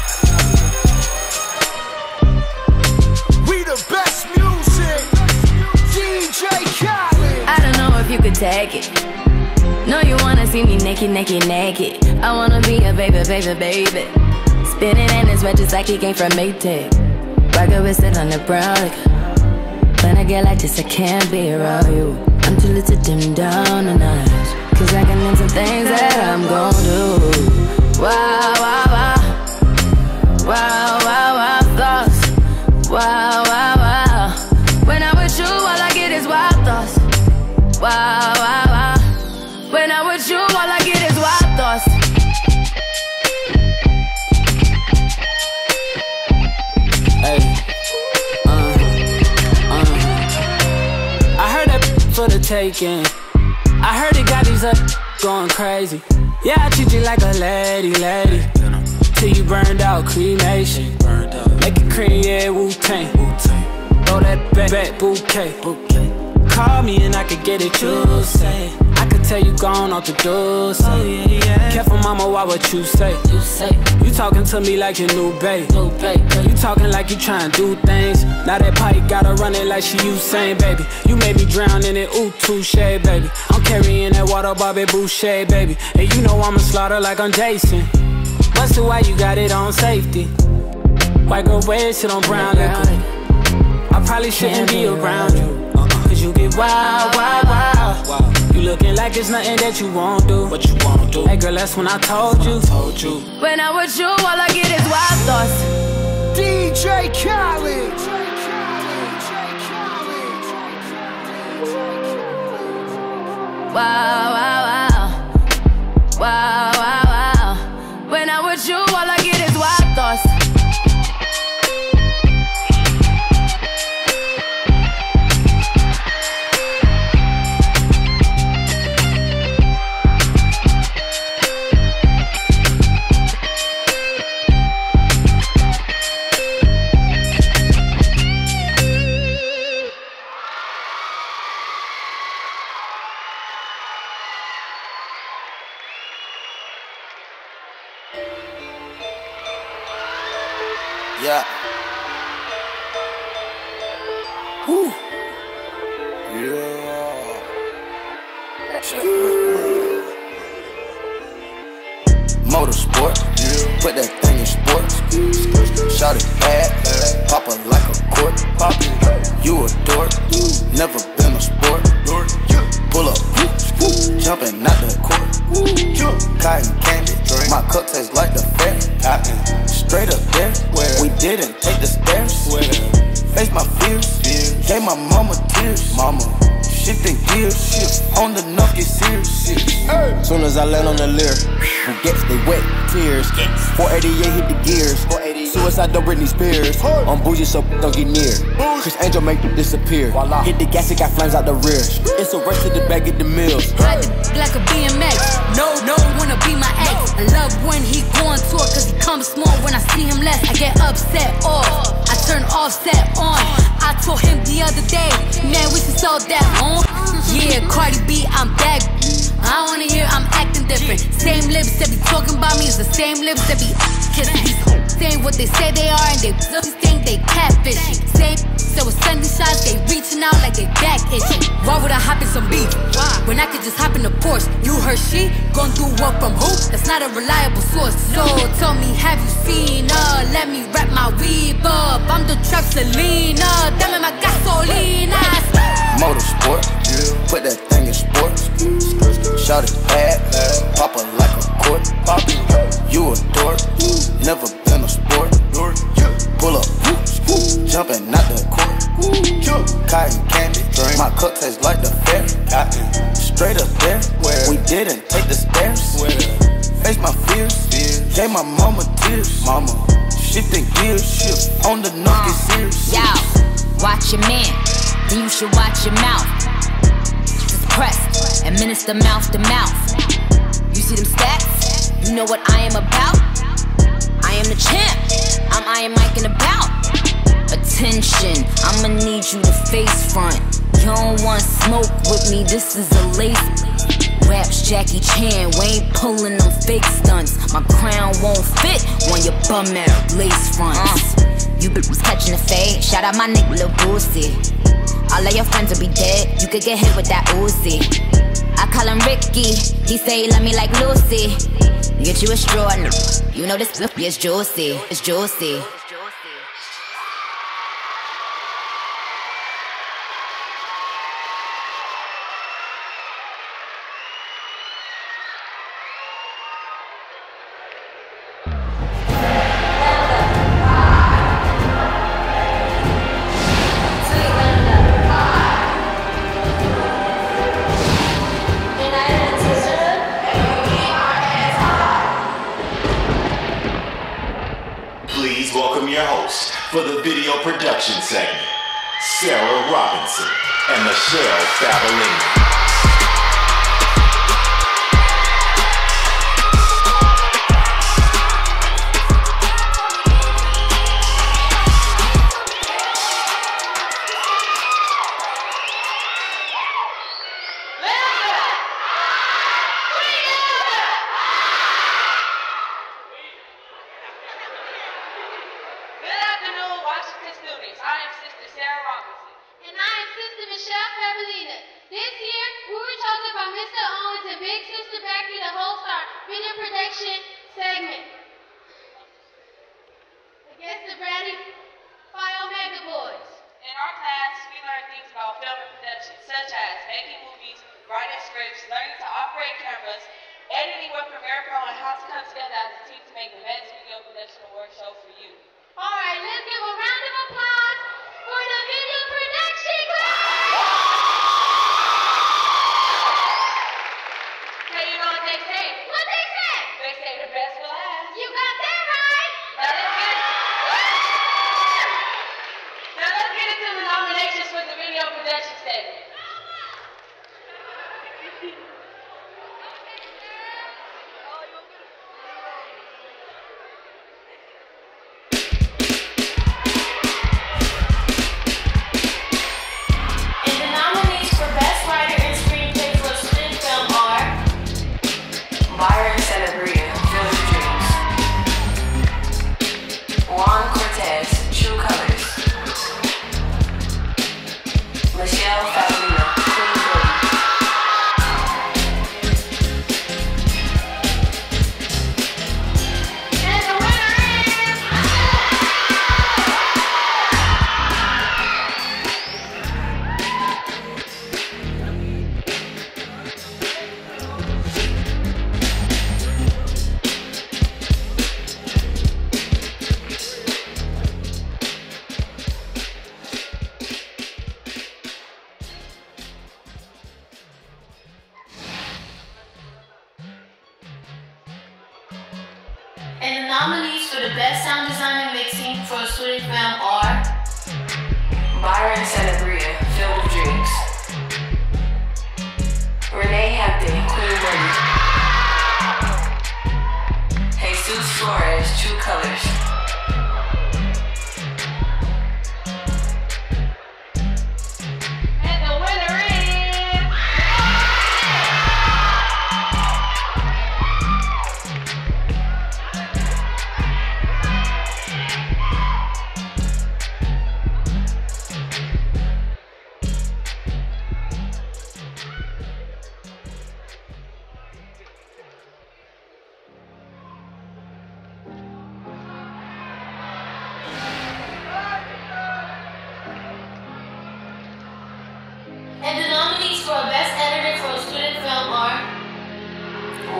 We the best music. DJ Khaled. I don't know if you could take it. No, you wanna see me naked, naked, naked. I wanna be a baby, baby, baby. Spinning in his red just like he came from Maytag. Rocket with it on the brown. When I get like this, I can't be around you. I'm too little to dim down a notch. Cause I can name some things that I'm gon' do. Wow, wow, wow. Wow, wow, wow, thoughts. Wow, wow, wow. When I'm with you, all I get is wild thoughts. Wow, wow, wow. When I'm with you, all I get is wild thoughts. Hey, I heard that for the taking. I heard it got these up going crazy. Yeah, I treat you like a lady, lady. Till you burned out, cremation. Make it cream, yeah, Wu-Tang. Throw that back bouquet. Call me and I could get it, you say. I could tell you gone off the door, say. Careful, mama, why what you say? You talking to me like your new babe. You talking like you trying to do things. Now that pipe gotta run it like she Usain, baby. You made me drown in it, ooh, touche, baby. I'm carrying that water, Bobby Boucher, baby. And you know I'ma slaughter like I'm Jason. Busted, why you got it on safety? White girl wear shit on brown liquor. I probably shouldn't be around you. Cause you get wild, wild, wild. You looking like it's nothing that you won't do. What you won't do? Hey girl, that's when I told you. When I'm with you, all I get is wild thoughts. DJ Khaled. Wow, wow, wow. Wow, wow, wow. When I'm with you, all I get is wild thoughts. Yeah. Woo. Yeah. Motorsport, put that thing in sports. Shot it bad, pop it like a court. You a dork, never been a sport. Pull up, jumping out the court. Cotton candy, my cup tastes like the fair. Straight up there, we didn't take the stairs. Face my fears, gave my mama tears. Shifting gears, on the nuff get serious. Soon as I land on the lyre, who gets they wet tears. 488 hit the gears. Suicide don't Britney Spears. On bougie so don't get near. Chris Angel make it disappear. Hit the gas, it got flames out the rear. It's a rush to the back of the mills. Ride the like a BMX. No, wanna be my ex. I love when he going to it cause he comes small. When I see him less, I get upset off. I turn offset on. I told him the other day, man, we should sell that on. Yeah, Cardi B, I'm back. I wanna hear I'm acting different. Same lips that be talking about me is the same lips that be kissing. These saying what they say they are and they think they catfishing. Same so with sending shots, they reaching out like they back itching. Why would I hop in some beef when I could just hop in the Porsche? You heard she gon' do what from who? That's not a reliable source. So tell me, have you seen her? Let me wrap my weave up. I'm the trap Selena, dame my gasolina. Motorsport, put that thing in sports. Shout it bad, pop her like a court. You a dork, never been a sport. Pull up, jumping out the court. Cotton candy, my cup tastes like the fair. Straight up there, we didn't take the stairs. Face my fears, gave my mama tears. Mama, shifting gears, on the knock get serious. Yo, watch your man, then you should watch your mouth. Just press, administer mouth to mouth. You see them stats? You know what I am about? I am the champ, I'm Iron Mike and about. Attention, I'ma need you to face front. You don't want smoke with me, this is a lace. Raps Jackie Chan, we ain't pulling them fake stunts. My crown won't fit when your bum out lace fronts. You was catching the fade, shout out my nigga Lil Boosie. All of your friends will be dead, you could get hit with that Uzi. I call him Ricky, he say he love me like Lucy. Get you a straw, you know this is juicy, it's juicy. For the video production segment, Sarah Robinson and Michelle Fabilena. Michelle Fabilena. This year, we were chosen by Mr. Owens and Big Sister Becky to host our video production segment against the Brady Phi Omega Boys. In our class, we learned things about film and production, such as making movies, writing scripts, learning to operate cameras, editing with Premiere Pro, and how to come together as a team to make the best video production award show for you. All right, let's give a round of applause for the video production class! Hey, you know what they say? What they say? They say the best will last. You got that right! Now let's get into the nominations for the video production segment. And the nominees for the Best Sound Design and Mixing for a Swedish film are Byron Sanabria, Field of Dreams. Renee Hampton, Queen Rudy. Jesus Flores, True Colors.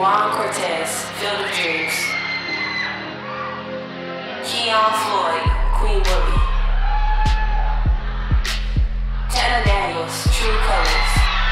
Field of Dreams. Keon Floyd, Queen Willie. Tanner Daniels, True Colors.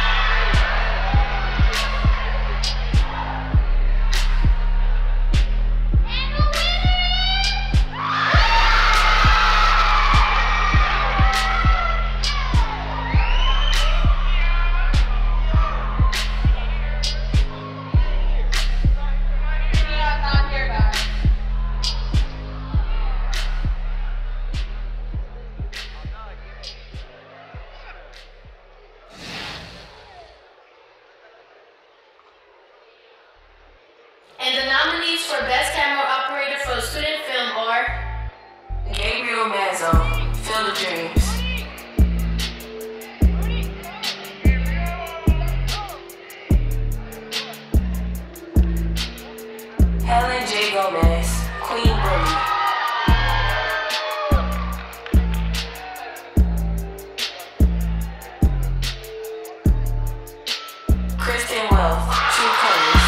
And the nominees for Best Camera Operator for a Student Film are Gabriel Mazzo, Field of Dreams. Helen J. Gomez, Queen Bully. Kristen Wells, True Colors.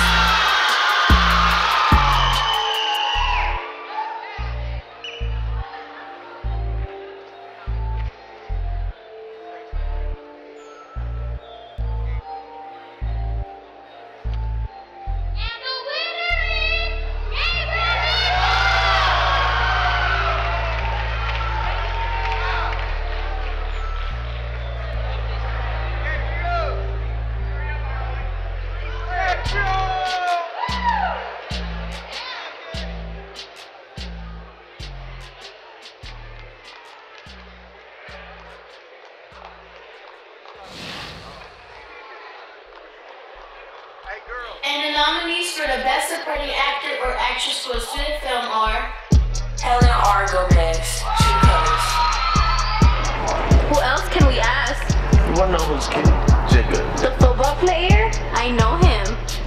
And the nominees for the Best Supporting Actor or Actress for a Student Film are Helen R. Gomez, True Colors. Who else can we ask? You wanna know who's kid? Jacob. The football player? I know him.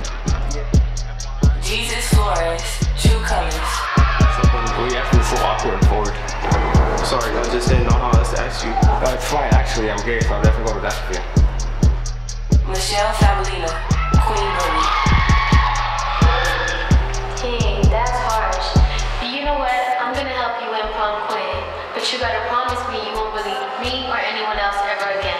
Jesus Flores, True Colors. We actually so awkward forward. Sorry, I just didn't know how else to ask you. It's fine, actually, I'm gay, so I'm definitely going to ask you. Michelle Fabilena, Queen Rudy. Dang, that's harsh. But you know what? I'm gonna help you win prom queen. But you gotta promise me you won't believe me or anyone else ever again.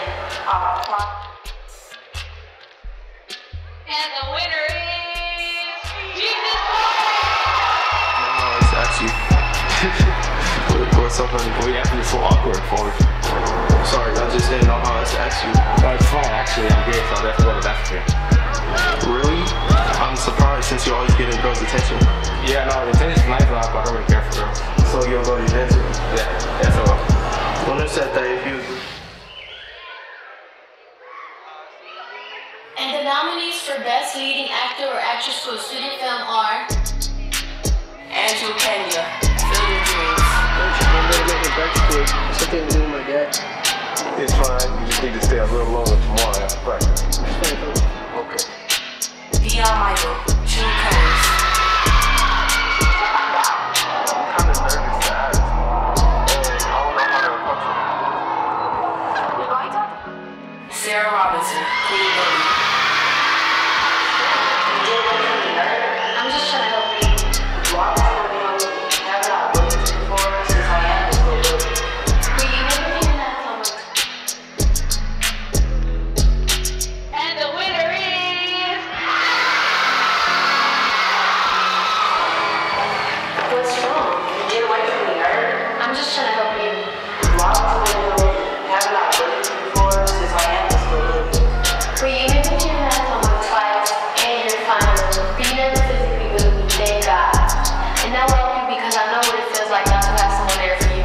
And the winner is Jesus Let's ask you. What's up, honey? We actually so awkward forward. Sorry, I just didn't know how else to ask you. It's fine, actually, I'm gay, so I'm definitely going to ask you. Really? I'm surprised since you're always getting girls' attention. Yeah, no, the attention's nice, but I don't really care for girls. So you'll go to your dancer? Yeah, so Wonder said that if you... And the nominees for Best Leading Actor or Actress for a Student Film are Andrew Kenya, Field of Dreams. Something to do with my dad. It's fine. You just need to stay a little longer tomorrow after practice. Okay. Dion Michael, True Colors. I'm kind of nervous to ask. I don't know how to approach it. Sarah Robinson, Queen Bully. I'm just trying to help you. And the winner is What's wrong? Get away from me, nerd. I'm just trying to help you. Have not bullied you before since I am this bully. Well, you never did your math homework twice and your final, but you never physically bullied me, thank God. And that will help you because I know what it feels like not to have someone there for you.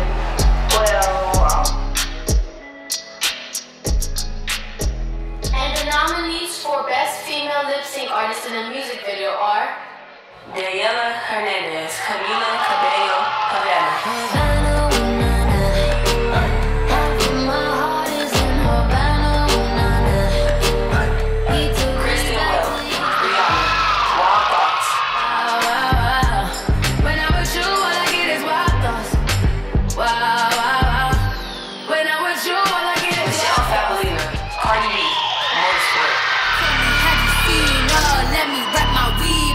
And the nominees for Best Female Lip Sync Artist in a Music Video are Daniela Hernandez, Camila Cabello, Havana. Kristen Wells, Rihanna, Wild Thoughts. When I'm with you, all I get is wild thoughts. Wow, wow, wow. When I'm with you, all I get is Michelle Fabilena, Cardi B, Motorsport. Have you seen her? Let me wrap my weave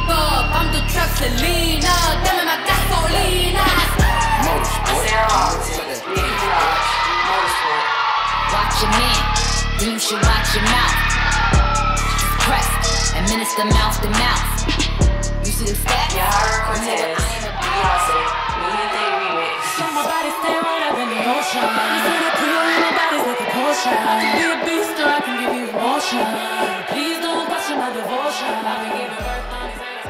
should watch your mouth. Just press, administer mouth to mouth. You see the stats? Yara Cortez, Beyonce, Nieve remix. My body stay right up in the ocean. You say that Creole in my body's like a potion. I can be a beast or I can give you emotion. Please don't question my devotion. I've been giving birth on these haters.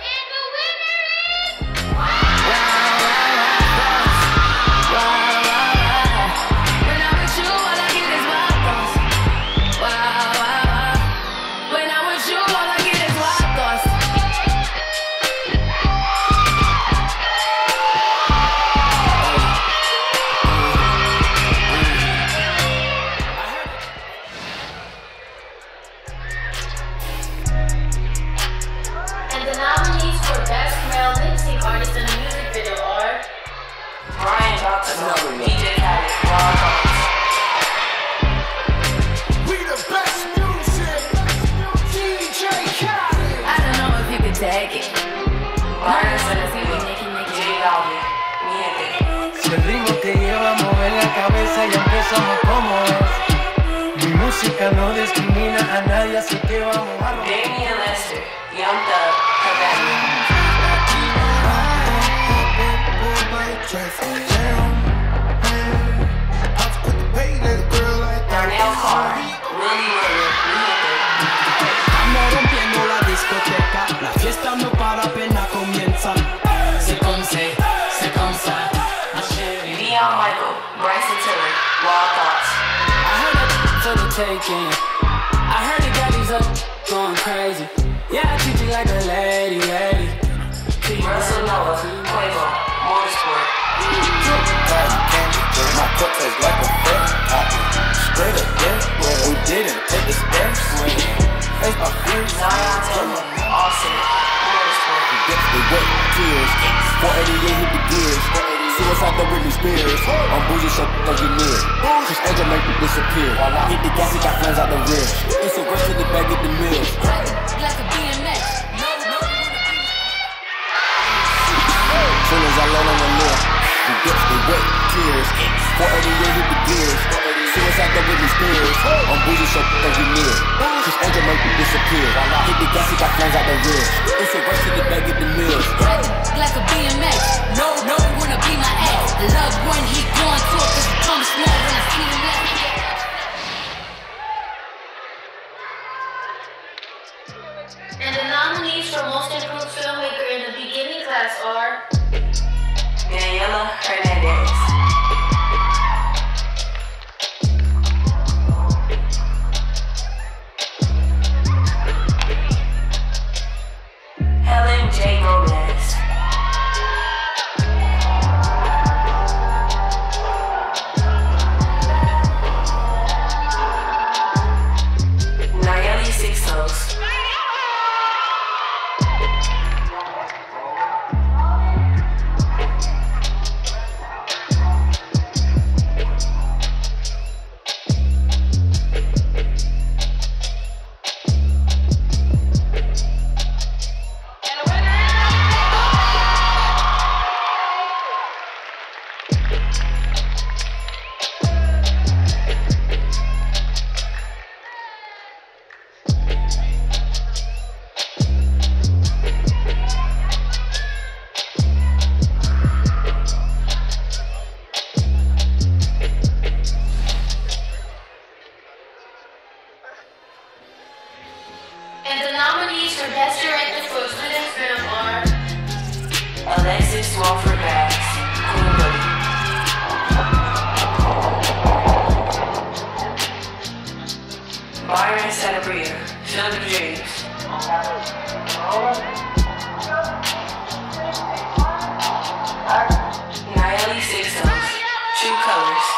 Si el ritmo te lleva a mover la cabeza, ya empezamos como es. Mi música no discrimina a nadie, así que vamos a romper. Damian Lester, Young Thug, Fabilena. Darnell Carr, Rudy, Estamos rompiendo la discoteca, la fiesta no para, apenas comienza. C'est comme ça. Dion Michael, Bryson Tiller, Wild Thoughts. I heard that for the taking. I heard it got these up going crazy. Yeah, I treat you like a lady. Russell Noah, Quavo, Motorsport. My cup tastes like a fresh apple. Straight up there, where we didn't take the steps. Face my fears. Zion Taylor, Austin, Motorsport. The wet tears. 488 hit the gears. Suicide the Britney Spears. I'm bougie, so don't get near. Chris Angel make me disappear. Hit the gas, he got flames out the rear. It's a rush to the back of the mills. Like a BMX. Soon as I land on the left, the dips, the wet tears. 488 hit the gears. Suicide the Britney Spears. I'm bougie, so don't get near. Chris Angel make me disappear. Hit the gas, he got flames out the rear. It's a rush to the back of the mills. Like a BMX. No, wanna be my ex. I love when he going to it, cause he come small when I see him left. And the nominees for Most Improved Filmmaker in the beginning class are Daniela Hernandez. Helen J. Gomez. Nayeli Sixtos. And the nominees for Best Director for a Student Film are Alexis Walford Bass, Queen Buddy. Byron Sanabria, Field of Dreams. Nayeli Sixtos, True Colors.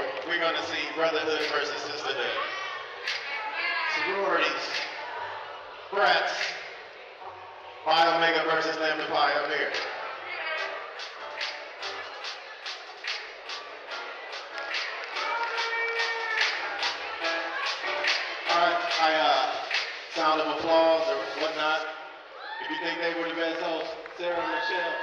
we're going to see Brotherhood versus Sisterhood. Sororities, frats, Phi Omega versus Lambda Pi up here. Sound of applause or whatnot. If you think they were the best hosts, Sarah and Michelle.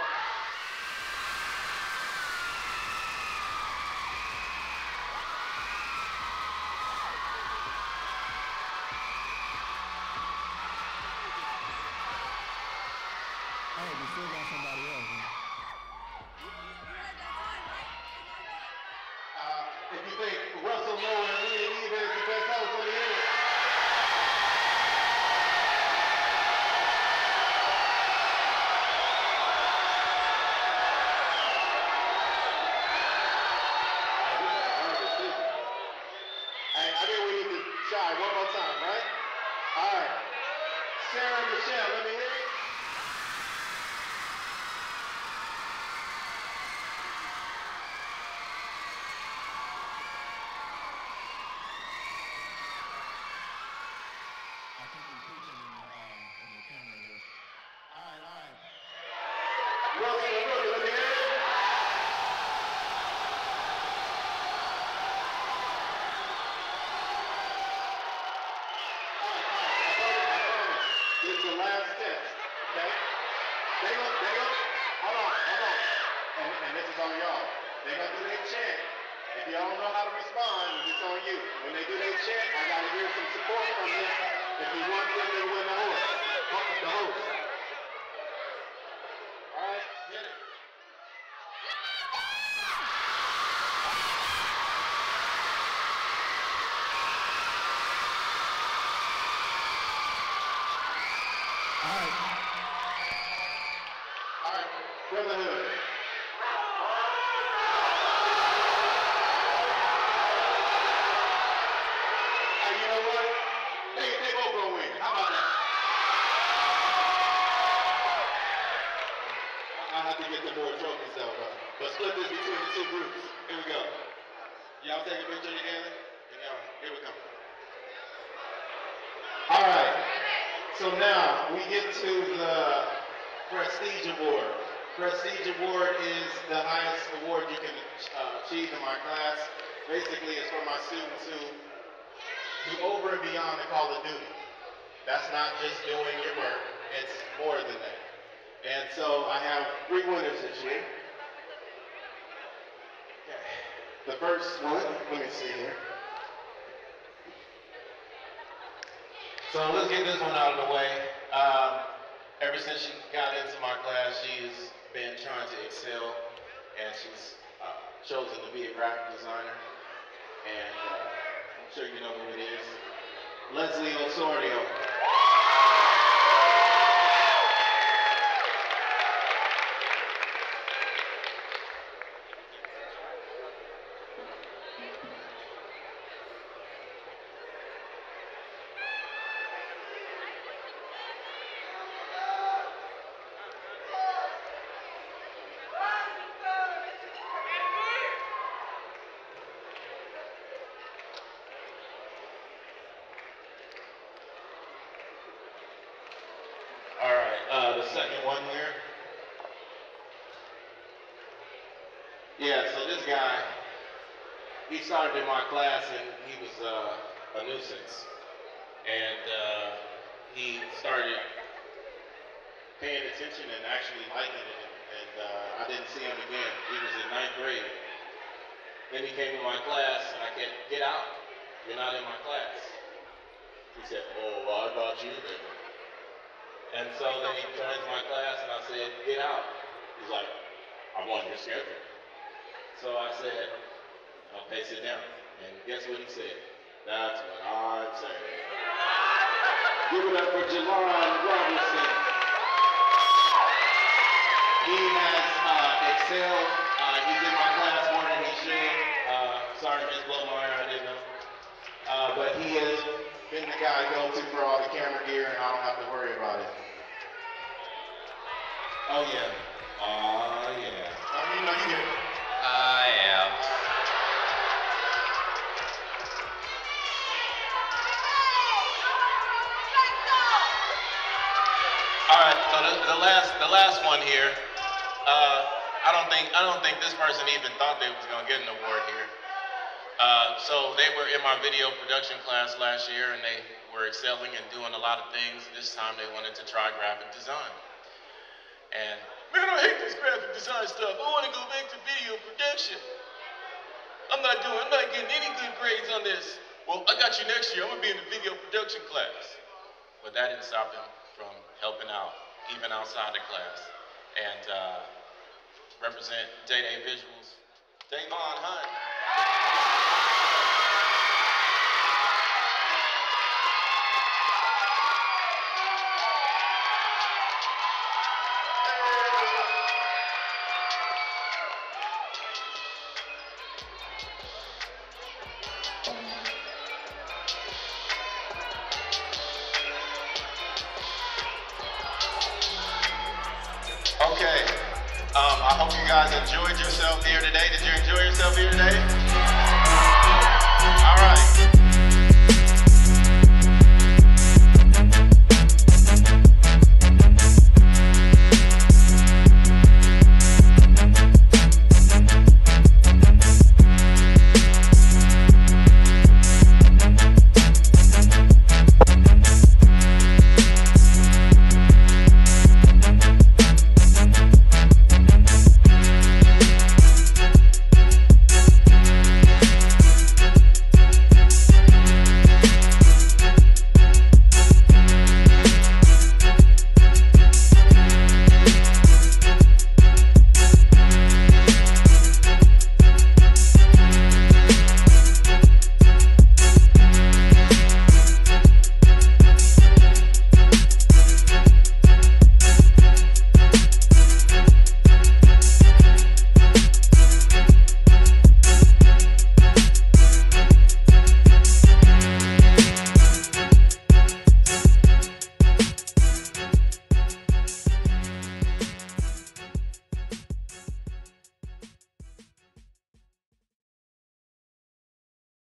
Hey, we still got somebody else. If you think Russell Moore and Rudy and Nieves is the best host on the air. One more time, right? All right. Sarah and Michelle, let me hear it. I think we put them in the camera here. All right. Russell and Rudy, let me hear it. They're gonna do their chant. If y'all don't know how to respond, it's on you. When they do their chant, I gotta hear some support from them. If you want them to win the host. All right, get it. All right, Brotherhood. But split this between the two groups. Here we go. Y'all take a picture together? Here we go. All right. So now we get to the Prestige Award. Prestige Award is the highest award you can achieve in my class. Basically, it's for my students who do over and beyond the call of duty. That's not just doing your work. It's more than that. And so I have 3 winners this year. The first one, let me see here. So let's get this one out of the way. Ever since she got into my class, she's been trying to excel, and she's chosen to be a graphic designer. And I'm sure you know who it is. Leslie Osorio. The second one here. Yeah, so this guy, he started in my class and he was a nuisance. And he started paying attention and actually liking it. And I didn't see him again. He was in 9th grade. Then he came to my class and I kept, get out. You're not in my class. He said, oh, well, I got you then. And so then he joins my class and I said, get out. He's like, I'm on your schedule. So I said, okay, sit down. And guess what he said? That's what I'm saying. Give it up for Jelon Robertson. He has excelled. He's in my class more than he should. Sorry, Ms. Blowmeyer, I didn't know. But he has been the guy I go to for all the camera gear, and I don't have to worry about it. Oh yeah. Oh yeah. You know you do. I am. the last one here. I don't think this person even thought they was gonna get an award here. So they were in my video production class last year, and they were excelling and doing a lot of things. This time they wanted to try graphic design. And man, I hate this graphic design stuff. I want to go back to video production. I'm not getting any good grades on this. Well, I got you next year. I'm gonna be in the video production class. But that didn't stop him from helping out, even outside the class. And represent Day-Day Visuals, Davon Hunt. Okay, I hope you guys enjoyed yourself here today. Did you enjoy yourself here today?